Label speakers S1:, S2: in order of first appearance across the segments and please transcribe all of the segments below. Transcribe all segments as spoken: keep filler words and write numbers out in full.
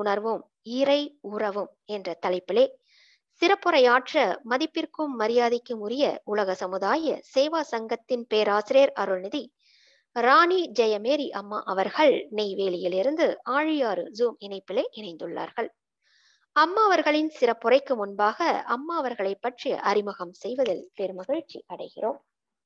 S1: உணர்வும் இறை உறவும் என்ற தலைப்பிலே சிறப்புரையாற்ற மதிப்பிற்கும் மரியாதைக்கும் உரிய உலக சமுதாய சேவா சங்கத்தின் பேராசிரியர் அருள்நிதி ராணி ஜெயமேரி அம்மா அவர்கள் நெய்வேலியிலிருந்து ஆழியாறு ஜூம் இணைப்பிலே இணைந்துள்ளார்கள். அம்மா அவர்களின் சிறப்புரைக்கு முன்பாக அம்மா அவர்களை பற்றி அறிமுகம் செய்வதில் பெருமகிழ்ச்சி அடைகிறோம்.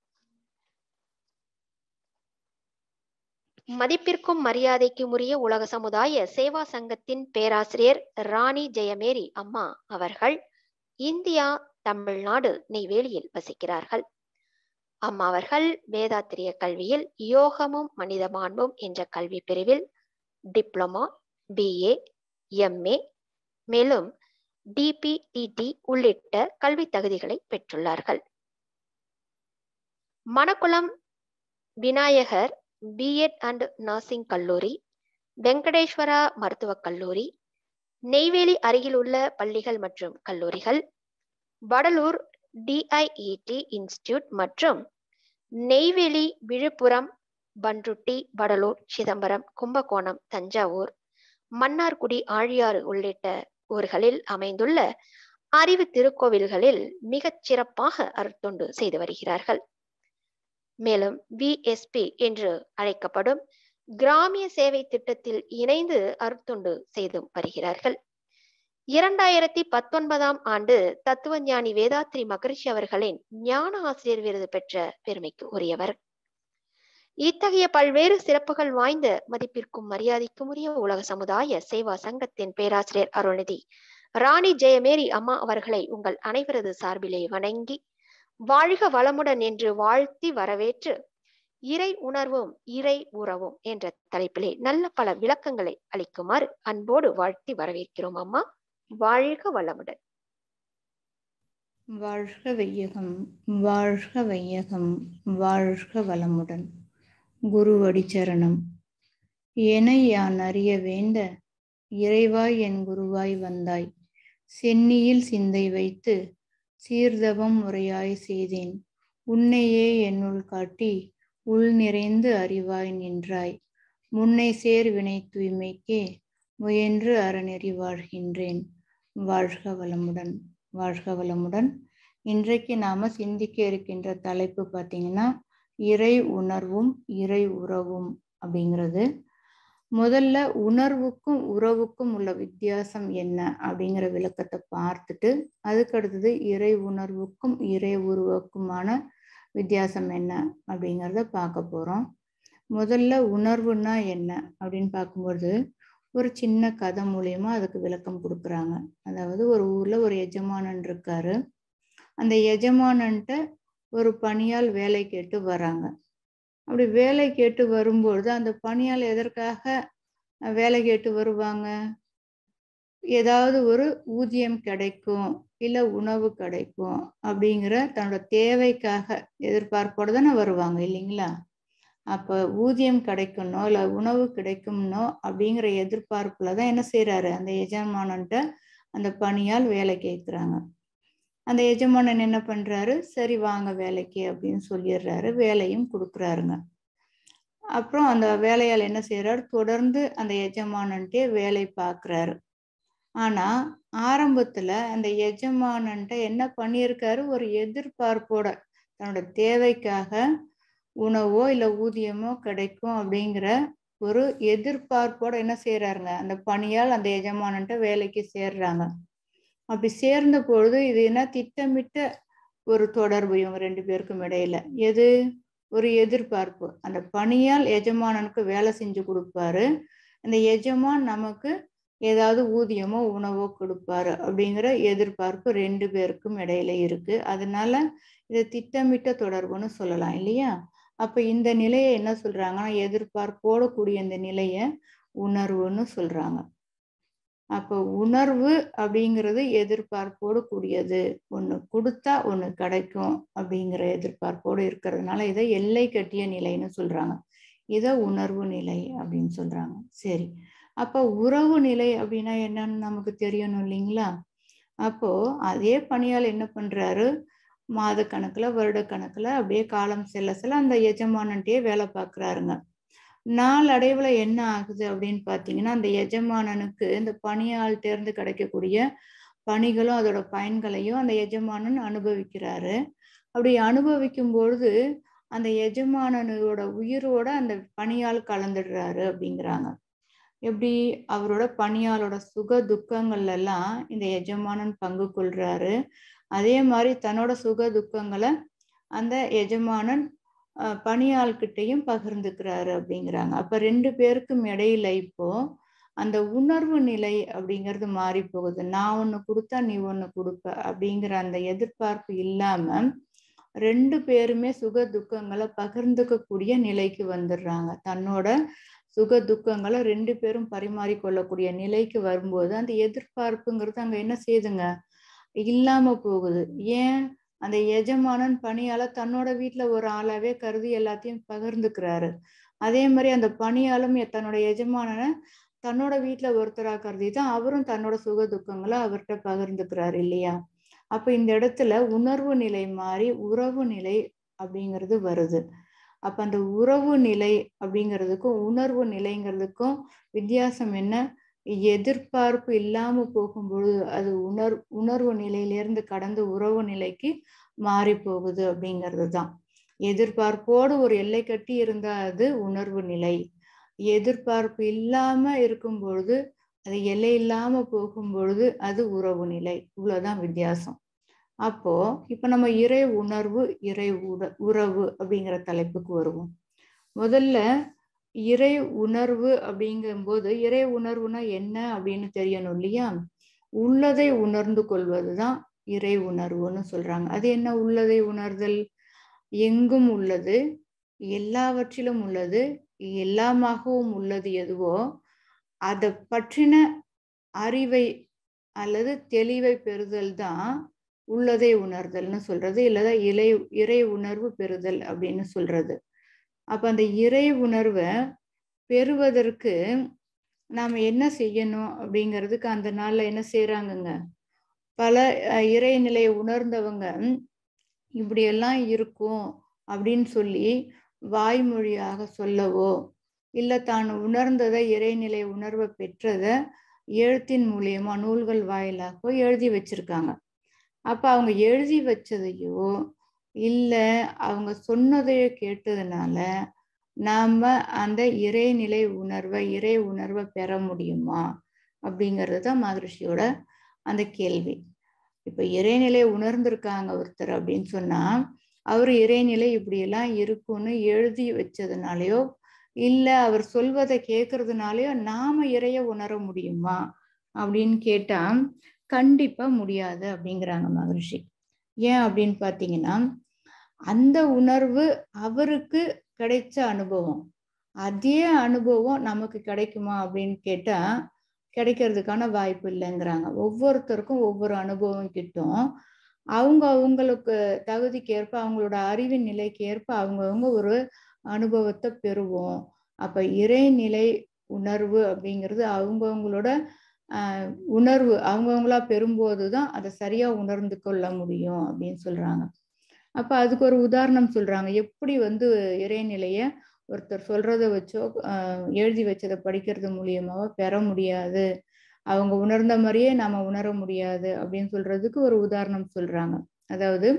S1: மதிப்பிற்கும் மரியாதைக்கும் உரிய உலக சமுதாய சேவா சங்கத்தின் பேராசிரியர் ராணி ஜெயமேரி அம்மா அவர்கள் இந்தியா, தமிழ்நாடு, நெய்வேலியில் வசிக்கிறார்கள். அம்மா அவர்கள் வேதாத்திரிய கல்வியில் யோகமும் மனித மாண்பும் என்ற கல்வி பிரிவில் டிப்ளமா, பிஏ, எம்ஏ மேலும் டிபிடிடி உள்ளிட்ட கல்வி தகுதிகளை பெற்றுள்ளார்கள். Manakulam Vinayagar BEd and nursing கல்லூரி, வெங்கடேஸ்வரா மருத்துவக் கல்லூரி, நெய்வேலி அருகில் உள்ள பள்ளிகள் மற்றும் கல்லூரிகள், வடலூர் டிஐஇடி இன்ஸ்டிடியூட் மற்றும் நெய்வேலி, விழுப்புரம், பன்ருட்டி, வடலூர், சிதம்பரம், கும்பகோணம், தஞ்சாவூர், மன்னார்குடி, ஆழியாறு உள்ளிட்ட ஊர்களில் அமைந்துள்ள அறிவு திருக்கோவில்களில் மிகச் சிறப்பாக அருட்தொண்டு செய்து வருகிறார்கள். மேலும் விஎஸ்பி என்று அழைக்கப்படும் கிராமிய சேவை திட்டத்தில் இணைந்து அருட்தொண்டு செய்து வருகிறார்கள். இரண்டாயிரத்தி பத்தொன்பதாம் ஆண்டு தத்துவஞானி வேதாத்ரி மகரிஷி அவர்களின் ஞான ஆசிரியர் விருது பெற்ற பெருமைக்கு உரியவர். இத்தகைய பல்வேறு சிறப்புகள் வாய்ந்த மதிப்பிற்கும் மரியாதைக்கும் உரிய உலக சமுதாய சேவா சங்கத்தின் பேராசிரியர் அருள்நிதி ராணி ஜெயமேரி அம்மா அவர்களை உங்கள் அனைவரது சார்பிலே வணங்கி வாழ்க வளமுடன் என்று வாழ்த்தி வரவேற்று இறை உணர்வும் இறை உறவும் என்ற தலைப்பிலே நல்ல பல விளக்கங்களை அளிக்குமாறு அன்போடு வாழ்த்தி வரவேற்கிறோம். அம்மா, வாழ்க வளமுடன்.
S2: வாழ்க வையகம், வாழ்க வையகம், வாழ்க வளமுடன். குருவடி சரணம். எனை யான் அறிய வேண்ட இறைவாய் என் குருவாய் வந்தாய், சென்னியில் சிந்தை வைத்து சீர்தவம் முறையாய் செய்தேன், உன்னையே என்னுள் காட்டி உள் நிறைந்து அறிவாய் நின்றாய், முன்னை சேர் வினை தூய்மைக்கே முயன்று அறநெறி வாழ்கின்றேன். வாழ்க வளமுடன், வாழ்க வளமுடன். இன்றைக்கு நாம சிந்திக்க இருக்கின்ற தலைப்பு பார்த்தீங்கன்னா இறை உணர்வும் இறை உறவும் அப்படிங்கிறது. முதல்ல உணர்வுக்கும் உறவுக்கும் உள்ள வித்தியாசம் என்ன அப்படிங்கிற விளக்கத்தை பார்த்துட்டு அதுக்கடுத்தது இறை உணர்வுக்கும் இறை உருவக்குமான வித்தியாசம் என்ன அப்படிங்கிறத பார்க்க போகிறோம். முதல்ல உணர்வுன்னா என்ன அப்படின்னு பார்க்கும்போது ஒரு சின்ன கதை மூலயமா அதுக்கு விளக்கம் கொடுக்குறாங்க. அதாவது ஒரு ஊரில் ஒரு எஜமானன் இருக்காரு. அந்த எஜமானன்ட்ட ஒரு பணியால் வேலை கேட்டு வராங்க. அப்படி வேலை கேட்டு வரும்பொழுது அந்த பணியால் எதற்காக வேலை கேட்டு வருவாங்க? ஏதாவது ஒரு ஊதியம் கிடைக்கும், இல்லை உணவு கிடைக்கும் அப்படிங்கிற தன்னோட தேவைக்காக எதிர்பார்ப்போடு தானே வருவாங்க இல்லைங்களா? அப்போ ஊதியம் கிடைக்கணும் இல்லை உணவு கிடைக்கும்னோ அப்படிங்கிற எதிர்பார்ப்புல தான் என்ன செய்யறாரு, அந்த எஜமானன்ட்ட அந்த பணியால் வேலை கேட்குறாங்க. அந்த எஜமானன் என்ன பண்றாரு, சரி வாங்க வேலைக்கு அப்படின்னு சொல்லிடுறாரு. வேலையும் கொடுக்குறாருங்க. அப்புறம் அந்த வேலையால் என்ன செய்யறாரு, தொடர்ந்து அந்த எஜமானன்ட்டே வேலை பார்க்குறாரு. ஆனா ஆரம்பத்துல அந்த எஜமானன்ட்ட என்ன பண்ணியிருக்காரு, ஒரு எதிர்பார்ப்போட தன்னோட தேவைக்காக உணவோ இல்லை ஊதியமோ கிடைக்கும் அப்படிங்கிற ஒரு எதிர்பார்ப்போட என்ன செய்யறாருங்க, அந்த பணியால் அந்த எஜமானன்ட்ட வேலைக்கு சேர்றாங்க. அப்படி சேர்ந்த பொழுது இது என்ன திட்டமிட்ட ஒரு தொடர்பு இவங்க ரெண்டு பேருக்கும் இடையில. எது, ஒரு எதிர்பார்ப்பு. அந்த பணியால் எஜமானனுக்கு வேலை செஞ்சு கொடுப்பாரு, அந்த எஜமான் நமக்கு ஏதாவது ஊதியமோ உணவோ கொடுப்பாரு அப்படிங்கிற எதிர்பார்ப்பு ரெண்டு பேருக்கும் இடையில இருக்கு. அதனால இதை திட்டமிட்ட தொடர்புன்னு சொல்லலாம் இல்லையா? அப்ப இந்த நிலையை என்ன சொல்றாங்கன்னா, எதிர்பார்ப்போடு கூடிய இந்த நிலைய உணர்வுன்னு சொல்றாங்க. அப்போ உணர்வு அப்படிங்கிறது எதிர்பார்ப்போடு கூடியது, ஒன்று கொடுத்தா ஒன்று கிடைக்கும் அப்படிங்கிற எதிர்பார்ப்போடு இருக்கிறதுனால இதை எல்லை கட்டிய நிலைன்னு சொல்றாங்க. இதை உணர்வு நிலை அப்படின்னு சொல்றாங்க. சரி, அப்போ உறவு நிலை அப்படின்னா என்னன்னு நமக்கு தெரியணும் இல்லைங்களா? அப்போ அதே பணியால் என்ன பண்றாரு, மாத கணக்குல வருட கணக்குல அப்படியே காலம் செல்ல செல்ல அந்த எஜமானன்ட்டே வேலை பார்க்குறாருங்க. நாளடைவுல என்ன ஆகுது அப்படின்னு பார்த்தீங்கன்னா, அந்த எஜமானனுக்கு இந்த பணியாள் தேர்ந்து கிடைக்கக்கூடிய பணிகளும் அதோட பயன்களையும் அந்த எஜமானன் அனுபவிக்கிறாரு. அப்படி அனுபவிக்கும் பொழுது அந்த எஜமானனோட உயிரோட அந்த பணியாள் கலந்துடுறாரு அப்படிங்கிறாங்க. எப்படி அவரோட பணியாளோட சுக துக்கங்கள்ல எல்லாம் இந்த எஜமானன் பங்கு கொள்றாரு. அதே மாதிரி தன்னோட சுக துக்கங்களை அந்த எஜமானன் அஹ், பணியாள்கிட்டையும் பகிர்ந்துக்கிறாரு அப்படிங்கிறாங்க. அப்ப ரெண்டு பேருக்கும் இடையில இப்போ அந்த உணர்வு நிலை அப்படிங்கிறது மாறி போகுது. நான் ஒண்ணு கொடுத்தா நீ ஒண்ணு கொடுப்ப அப்படிங்கிற அந்த எதிர்பார்ப்பு இல்லாம ரெண்டு பேருமே சுக துக்கங்களை பகிர்ந்துக்கக்கூடிய நிலைக்கு வந்துடுறாங்க. தன்னோட சுக துக்கங்களை ரெண்டு பேரும் பரிமாறிக்கொள்ளக்கூடிய நிலைக்கு வரும்போது அந்த எதிர்பார்ப்புங்கிறது அங்க என்ன செய்யுதுங்க, இல்லாம போகுது. ஏன்? அந்த எஜமானன் பணியாள தன்னோட வீட்டுல ஒரு ஆளாவே கருதி எல்லாத்தையும் பகிர்ந்துக்கிறாரு. அதே மாதிரி அந்த பணியாளும் தன்னோட எஜமானனை தன்னோட வீட்டுல ஒருத்தரா கருதி தான் அவரும் தன்னோட சுக துக்கங்களை அவர்கிட்ட பகிர்ந்துக்கிறாரு இல்லையா? அப்ப இந்த இடத்துல உணர்வு நிலை மாறி உறவு நிலை அப்படிங்கிறது வருது. அப்ப அந்த உறவு நிலை அப்படிங்கிறதுக்கும் உணர்வு நிலைங்கிறதுக்கும் வித்தியாசம் என்ன? எதிர்பார்ப்பு இல்லாம போகும்பொழுது அது உணர் உணர்வு நிலையிலிருந்து கடந்து உறவு நிலைக்கு மாறி போகுது அப்படிங்கிறது தான். எதிர்பார்ப்போடு ஒரு எல்லை கட்டி இருந்தா அது உணர்வு நிலை. எதிர்பார்ப்பு இல்லாம இருக்கும் பொழுது அது எல்லை இல்லாம போகும் பொழுது அது உறவு நிலை. இவ்வளவுதான் வித்தியாசம். அப்போ இப்ப நம்ம இறை உணர்வு இறை உற உறவு அப்படிங்கிற தலைப்புக்கு வருவோம். முதல்ல இறை உணர்வு அப்படிங்கும்போது இறை உணர்வுனா என்ன அப்படின்னு தெரியணும் இல்லையா? உள்ளதை உணர்ந்து கொள்வதுதான் இறை உணர்வுன்னு சொல்றாங்க. அது என்ன உள்ளதை உணர்தல்? எங்கும் உள்ளது, எல்லாவற்றிலும் உள்ளது, எல்லாமாகவும் உள்ளது எதுவோ அதை பற்றின அறிவை அல்லது தெளிவை பெறுதல் தான் உள்ளதை உணர்தல்னு சொல்றது, இல்லதா இறை இறை உணர்வு பெறுதல் அப்படின்னு சொல்றது. அப்ப அந்த இறை உணர்வை பெறுவதற்கு நாம என்ன செய்யணும் அப்படிங்கிறதுக்கு அந்த நாள்ல என்ன செய்யறாங்கங்க, பல இறைநிலையை உணர்ந்தவங்க இப்படியெல்லாம் இருக்கும் அப்படின்னு சொல்லி வாய்மொழியாக சொல்லவோ இல்ல தான் உணர்ந்ததை இறைநிலை உணர்வை பெற்றதை எழுத்தின் மூலியமா நூல்கள் வாயிலாகவோ எழுதி வச்சிருக்காங்க. அப்ப அவங்க எழுதி வச்சதையோ இல்ல அவங்க சொன்னதையோ கேட்டதுனால நாம அந்த இறைநிலை உணர்வை இறை உணர்வை பெற முடியுமா அப்படிங்கிறது தான் மகரிஷியோட அந்த கேள்வி. இப்ப இறைநிலை உணர்ந்திருக்காங்க ஒருத்தர் அப்படின்னு சொன்னா அவர் இறைநிலை இப்படியெல்லாம் இருக்கும்னு எழுதி வச்சதுனாலயோ இல்ல அவர் சொல்வதை கேட்கறதுனாலயோ நாம இறைய உணர முடியுமா அப்படின்னு கேட்டா கண்டிப்பா முடியாது அப்படிங்கிறாங்க மகரிஷி. ஏன் அப்படின்னு பாத்தீங்கன்னா அந்த உணர்வு அவருக்கு கிடைச்ச அனுபவம், அதே அனுபவம் நமக்கு கிடைக்குமா அப்படின்னு கேட்டா கிடைக்கிறதுக்கான வாய்ப்பு இல்லைங்கிறாங்க. ஒவ்வொருத்தருக்கும் ஒவ்வொரு அனுபவம் கிட்டும். அவங்க அவங்களுக்கு தகுதிக்கு ஏற்ப அவங்களோட அறிவின் நிலைக்கு ஏற்ப அவங்கவுங்க ஒரு அனுபவத்தை பெறுவோம். அப்ப இறைநிலை உணர்வு அப்படிங்கிறது அவங்கவுங்களோட ஆஹ் உணர்வு அவங்கவுங்களா பெறும்போதுதான் அதை சரியா உணர்ந்து கொள்ள முடியும் அப்படின்னு சொல்றாங்க. அப்ப அதுக்கு ஒரு உதாரணம் சொல்றாங்க. எப்படி வந்து இறைநிலைய ஒருத்தர் சொல்றத வச்சோ ஆஹ் எழுதி வச்சதை படிக்கிறது மூலியமாவோ பெற முடியாது, அவங்க உணர்ந்த மாதிரியே நாம உணர முடியாது அப்படின்னு சொல்றதுக்கு ஒரு உதாரணம் சொல்றாங்க. அதாவது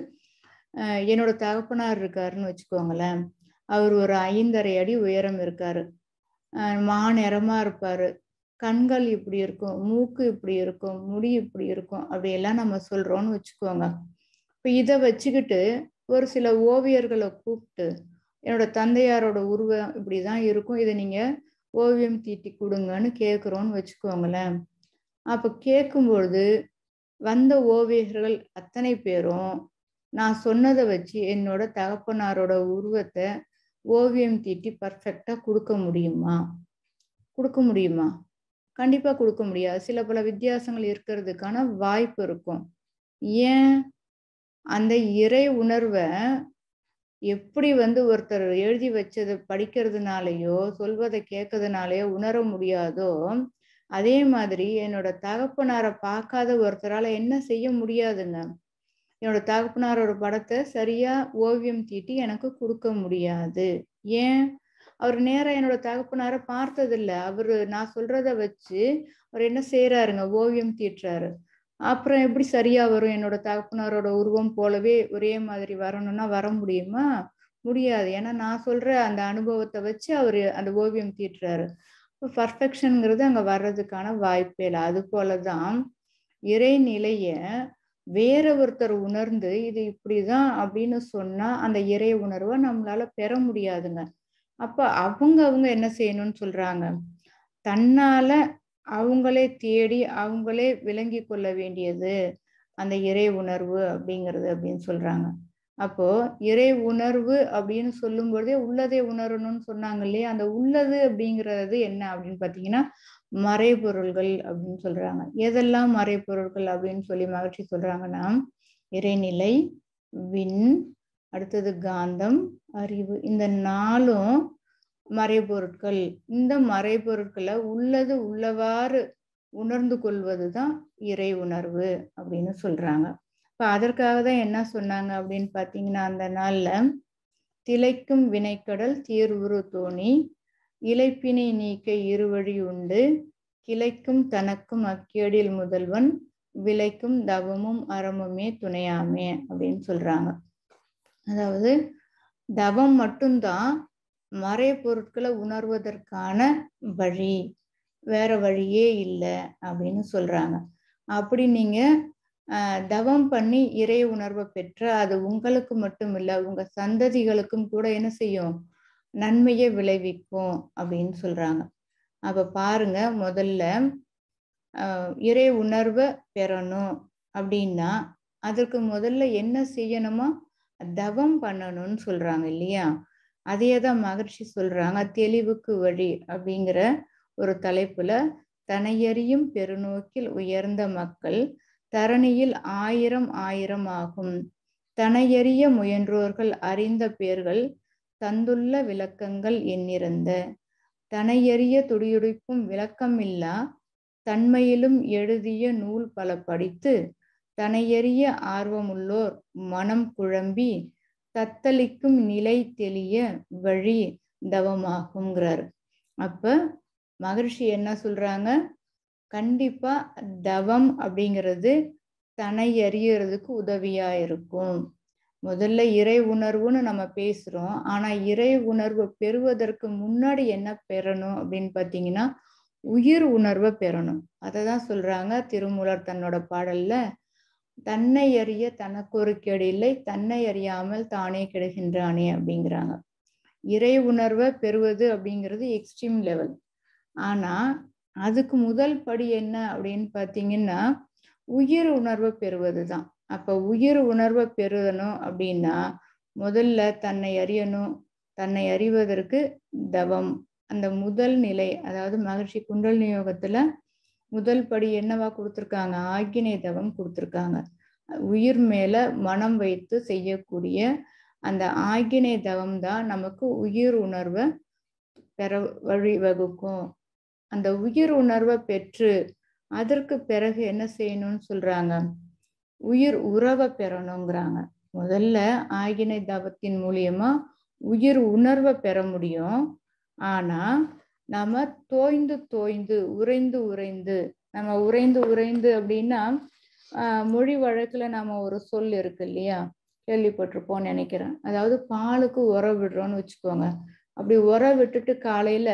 S2: அஹ் என்னோட தகப்பனார் இருக்காருன்னு வச்சுக்கோங்களேன். அவர் ஒரு ஐந்தரை அடி உயரம் இருக்காரு. அஹ் மா நிறமா இருப்பாரு. கண்கள் இப்படி இருக்கும், மூக்கு இப்படி இருக்கும், முடி இப்படி இருக்கும், அப்படியெல்லாம் நம்ம சொல்றோம்னு வச்சுக்கோங்க. இப்ப இதை வச்சுக்கிட்டு ஒரு சில ஓவியர்களை கூப்பிட்டு என்னோட தந்தையாரோட உருவம் இப்படிதான் இருக்கும், இதை நீங்க ஓவியம் தீட்டி கொடுங்கன்னு கேட்குறோன்னு வச்சுக்கோங்களேன். அப்ப கேட்கும்பொழுது வந்த ஓவியர்கள் அத்தனை பேரும் நான் சொன்னதை வச்சு என்னோட தகப்பனாரோட உருவத்தை ஓவியம் தீட்டி பர்ஃபெக்டா கொடுக்க முடியுமா? கொடுக்க முடியுமா? கண்டிப்பா கொடுக்க முடியாது. சில பல வித்தியாசங்கள் இருக்கிறதுக்கான வாய்ப்பு இருக்கும். ஏன்? அந்த இறை உணர்வை எப்படி வந்து ஒருத்தர் எழுதி வச்சதை படிக்கிறதுனாலயோ சொல்வதை கேட்கறதுனாலயோ உணர முடியாதோ அதே மாதிரி என்னோட தகப்பனாரை பார்க்காத ஒருத்தரால என்ன செய்ய முடியாதுங்க. என்னோட தகப்பனாரோட படத்தை சரியா ஓவியம் தீட்டி எனக்கு கொடுக்க முடியாது. ஏன்? அவர் நேரா என்னோட தகப்பனார பார்த்ததில்ல. அவரு நான் சொல்றத வச்சு அவர் என்ன செய்யறாருங்க, ஓவியம் தீட்டுறாரு. அப்புறம் எப்படி சரியா வரும்? என்னோட தகப்பனாரோட உருவம் போலவே ஒரே மாதிரி வரணும்னா வர முடியுமா? முடியாது. ஏன்னா நான் சொல்ற அந்த அனுபவத்தை வச்சு அவரு அந்த ஓவியம் தீட்டுறாரு. இப்போ பர்ஃபெக்ஷன்ங்கிறது அங்க வர்றதுக்கான வாய்ப்பே இல்லை. அது போலதான் இறைநிலைய வேற ஒருத்தர் உணர்ந்து இது இப்படிதான் அப்படின்னு சொன்னா அந்த இறை உணர்வை நம்மளால பெற முடியாதுங்க. அப்ப அவங்க அவங்க என்ன செய்யணும்னு சொல்றாங்க, தன்னால அவங்களே தேடி அவங்களே விளங்கி கொள்ள வேண்டியது அந்த இறை உணர்வு அப்படிங்கிறது அப்படின்னு சொல்றாங்க. அப்போ இறை உணர்வு அப்படின்னு சொல்லும் பொழுதே உள்ளதை உணரணும்னு சொன்னாங்க இல்லையா? அந்த உள்ளது அப்படிங்கிறது என்ன அப்படின்னு பார்த்தீங்கன்னா மறைபொருள்கள் அப்படின்னு சொல்றாங்க. எதெல்லாம் மறைபொருள்கள் அப்படின்னு சொல்லி மகிழ்ச்சி சொல்றாங்கன்னா, இறைநிலை, விண், அடுத்தது காந்தம், அறிவு. இந்த நாலும் மறைபொருட்கள். இந்த மறைபொருட்களை உள்ளது உள்ளவாறு உணர்ந்து கொள்வதுதான் இறை உணர்வு அப்படின்னு சொல்றாங்க. இப்ப அதற்காக தான் என்ன சொன்னாங்க அப்படின்னு பார்த்தீங்கன்னா, அந்த நாள்ல திளைக்கும் வினைக்கடல் தீர்வுறு தோணி இளைப்பினை நீக்க இருவழி உண்டு கிளைக்கும் தனக்கும் அக்கேடில் முதல்வன் விளைக்கும் தவமும் அறமுமே துணையாமே அப்படின்னு சொல்றாங்க. அதாவது தவம் மட்டும்தான் மறைபொருட்களை உணர்வதற்கான வழி, வேற வழியே இல்லை அப்படின்னு சொல்றாங்க. அப்படி நீங்க அஹ் தவம் பண்ணி இறை உணர்வை பெற்ற அது உங்களுக்கு மட்டும் இல்லை, உங்க சந்ததிகளுக்கும் கூட என்ன செய்யும், நன்மையை விளைவிக்கும் அப்படின்னு சொல்றாங்க. அப்ப பாருங்க, முதல்ல அஹ் இறை உணர்வை பெறணும் அப்படின்னா அதற்கு முதல்ல என்ன செய்யணுமோ தவம் பண்ணணும்னு சொல்றாங்க இல்லையா? அதே தான் மகிழ்ச்சி சொல்றாங்க. தெளிவுக்கு வழி அப்படிங்கிற ஒரு தலைப்புல தனையறியும் பெருநோக்கில் உயர்ந்த மக்கள் தரணியில் ஆயிரம் ஆயிரம் ஆகும். தனையறிய முயன்றோர்கள் அறிந்த பேர்கள் தந்துள்ள விளக்கங்கள் எண்ணிறந்த தனையறிய துடியுடிப்பும் விளக்கமில்லா தன்மையிலும் எழுதிய நூல் பல படித்து தனையறிய ஆர்வமுள்ளோர் மனம் குழம்பி தத்தளிக்கும் நிலை தெளிய வழி தவமாகுங்கிறார். அப்ப மகரிஷி என்ன சொல்றாங்க, கண்டிப்பா தவம் அப்படிங்கிறது தன்னை அறியறதுக்கு உதவியா இருக்கும். முதல்ல இறை உணர்வுன்னு நம்ம பேசுறோம். ஆனா இறை உணர்வு பெறுவதற்கு முன்னாடி என்ன பெறணும் அப்படின்னு பார்த்தீங்கன்னா உயிர் உணர்வை பெறணும். அதை தான் சொல்றாங்க திருமூலர் தன்னோட பாடல்ல, தன்னை அறிய தனக்கு ஒரு கேடு இல்லை, தன்னை அறியாமல் தானே கெடுகின்றானே அப்படிங்கிறாங்க. இறை உணர்வை பெறுவது அப்படிங்கிறது எக்ஸ்ட்ரீம் லெவல். ஆனா அதுக்கு முதல் படி என்ன அப்படின்னு பார்த்தீங்கன்னா உயிர் உணர்வை பெறுவது தான். அப்ப உயிர் உணர்வை பெறணும் அப்படின்னா முதல்ல தன்னை அறியணும். தன்னை அறிவதற்கு தவம் அந்த முதல் நிலை. அதாவது மகிழ்ச்சி குண்டலினி யோகத்துல முதல் படி என்னவா கொடுத்துருக்காங்க, ஆக்கினை தவம் கொடுத்துருக்காங்க. உயிர் மேல மனம் வைத்து செய்யக்கூடிய அந்த ஆக்கினை தவம் தான் நமக்கு உயிர் உணர்வை பெற வழிவகுக்கும். அந்த உயிர் உணர்வை பெற்று அதற்கு பிறகு என்ன செய்யணும்னு சொல்றாங்க, உயிர் உறவை பெறணுங்கிறாங்க. முதல்ல ஆகினை தவத்தின் மூலியமா உயிர் உணர்வை பெற முடியும். ஆனா நாம தோய்ந்து தோய்ந்து உறைந்து உறைந்து நம்ம உறைந்து உறைந்து அப்படின்னா ஆஹ் மொழி வழக்குல நாம ஒரு சொல் இருக்கு இல்லையா, கேள்விப்பட்டிருப்போம்னு நினைக்கிறேன். அதாவது பாலுக்கு உர விடுறோம்னு வச்சுக்கோங்க. அப்படி உர விட்டுட்டு காலையில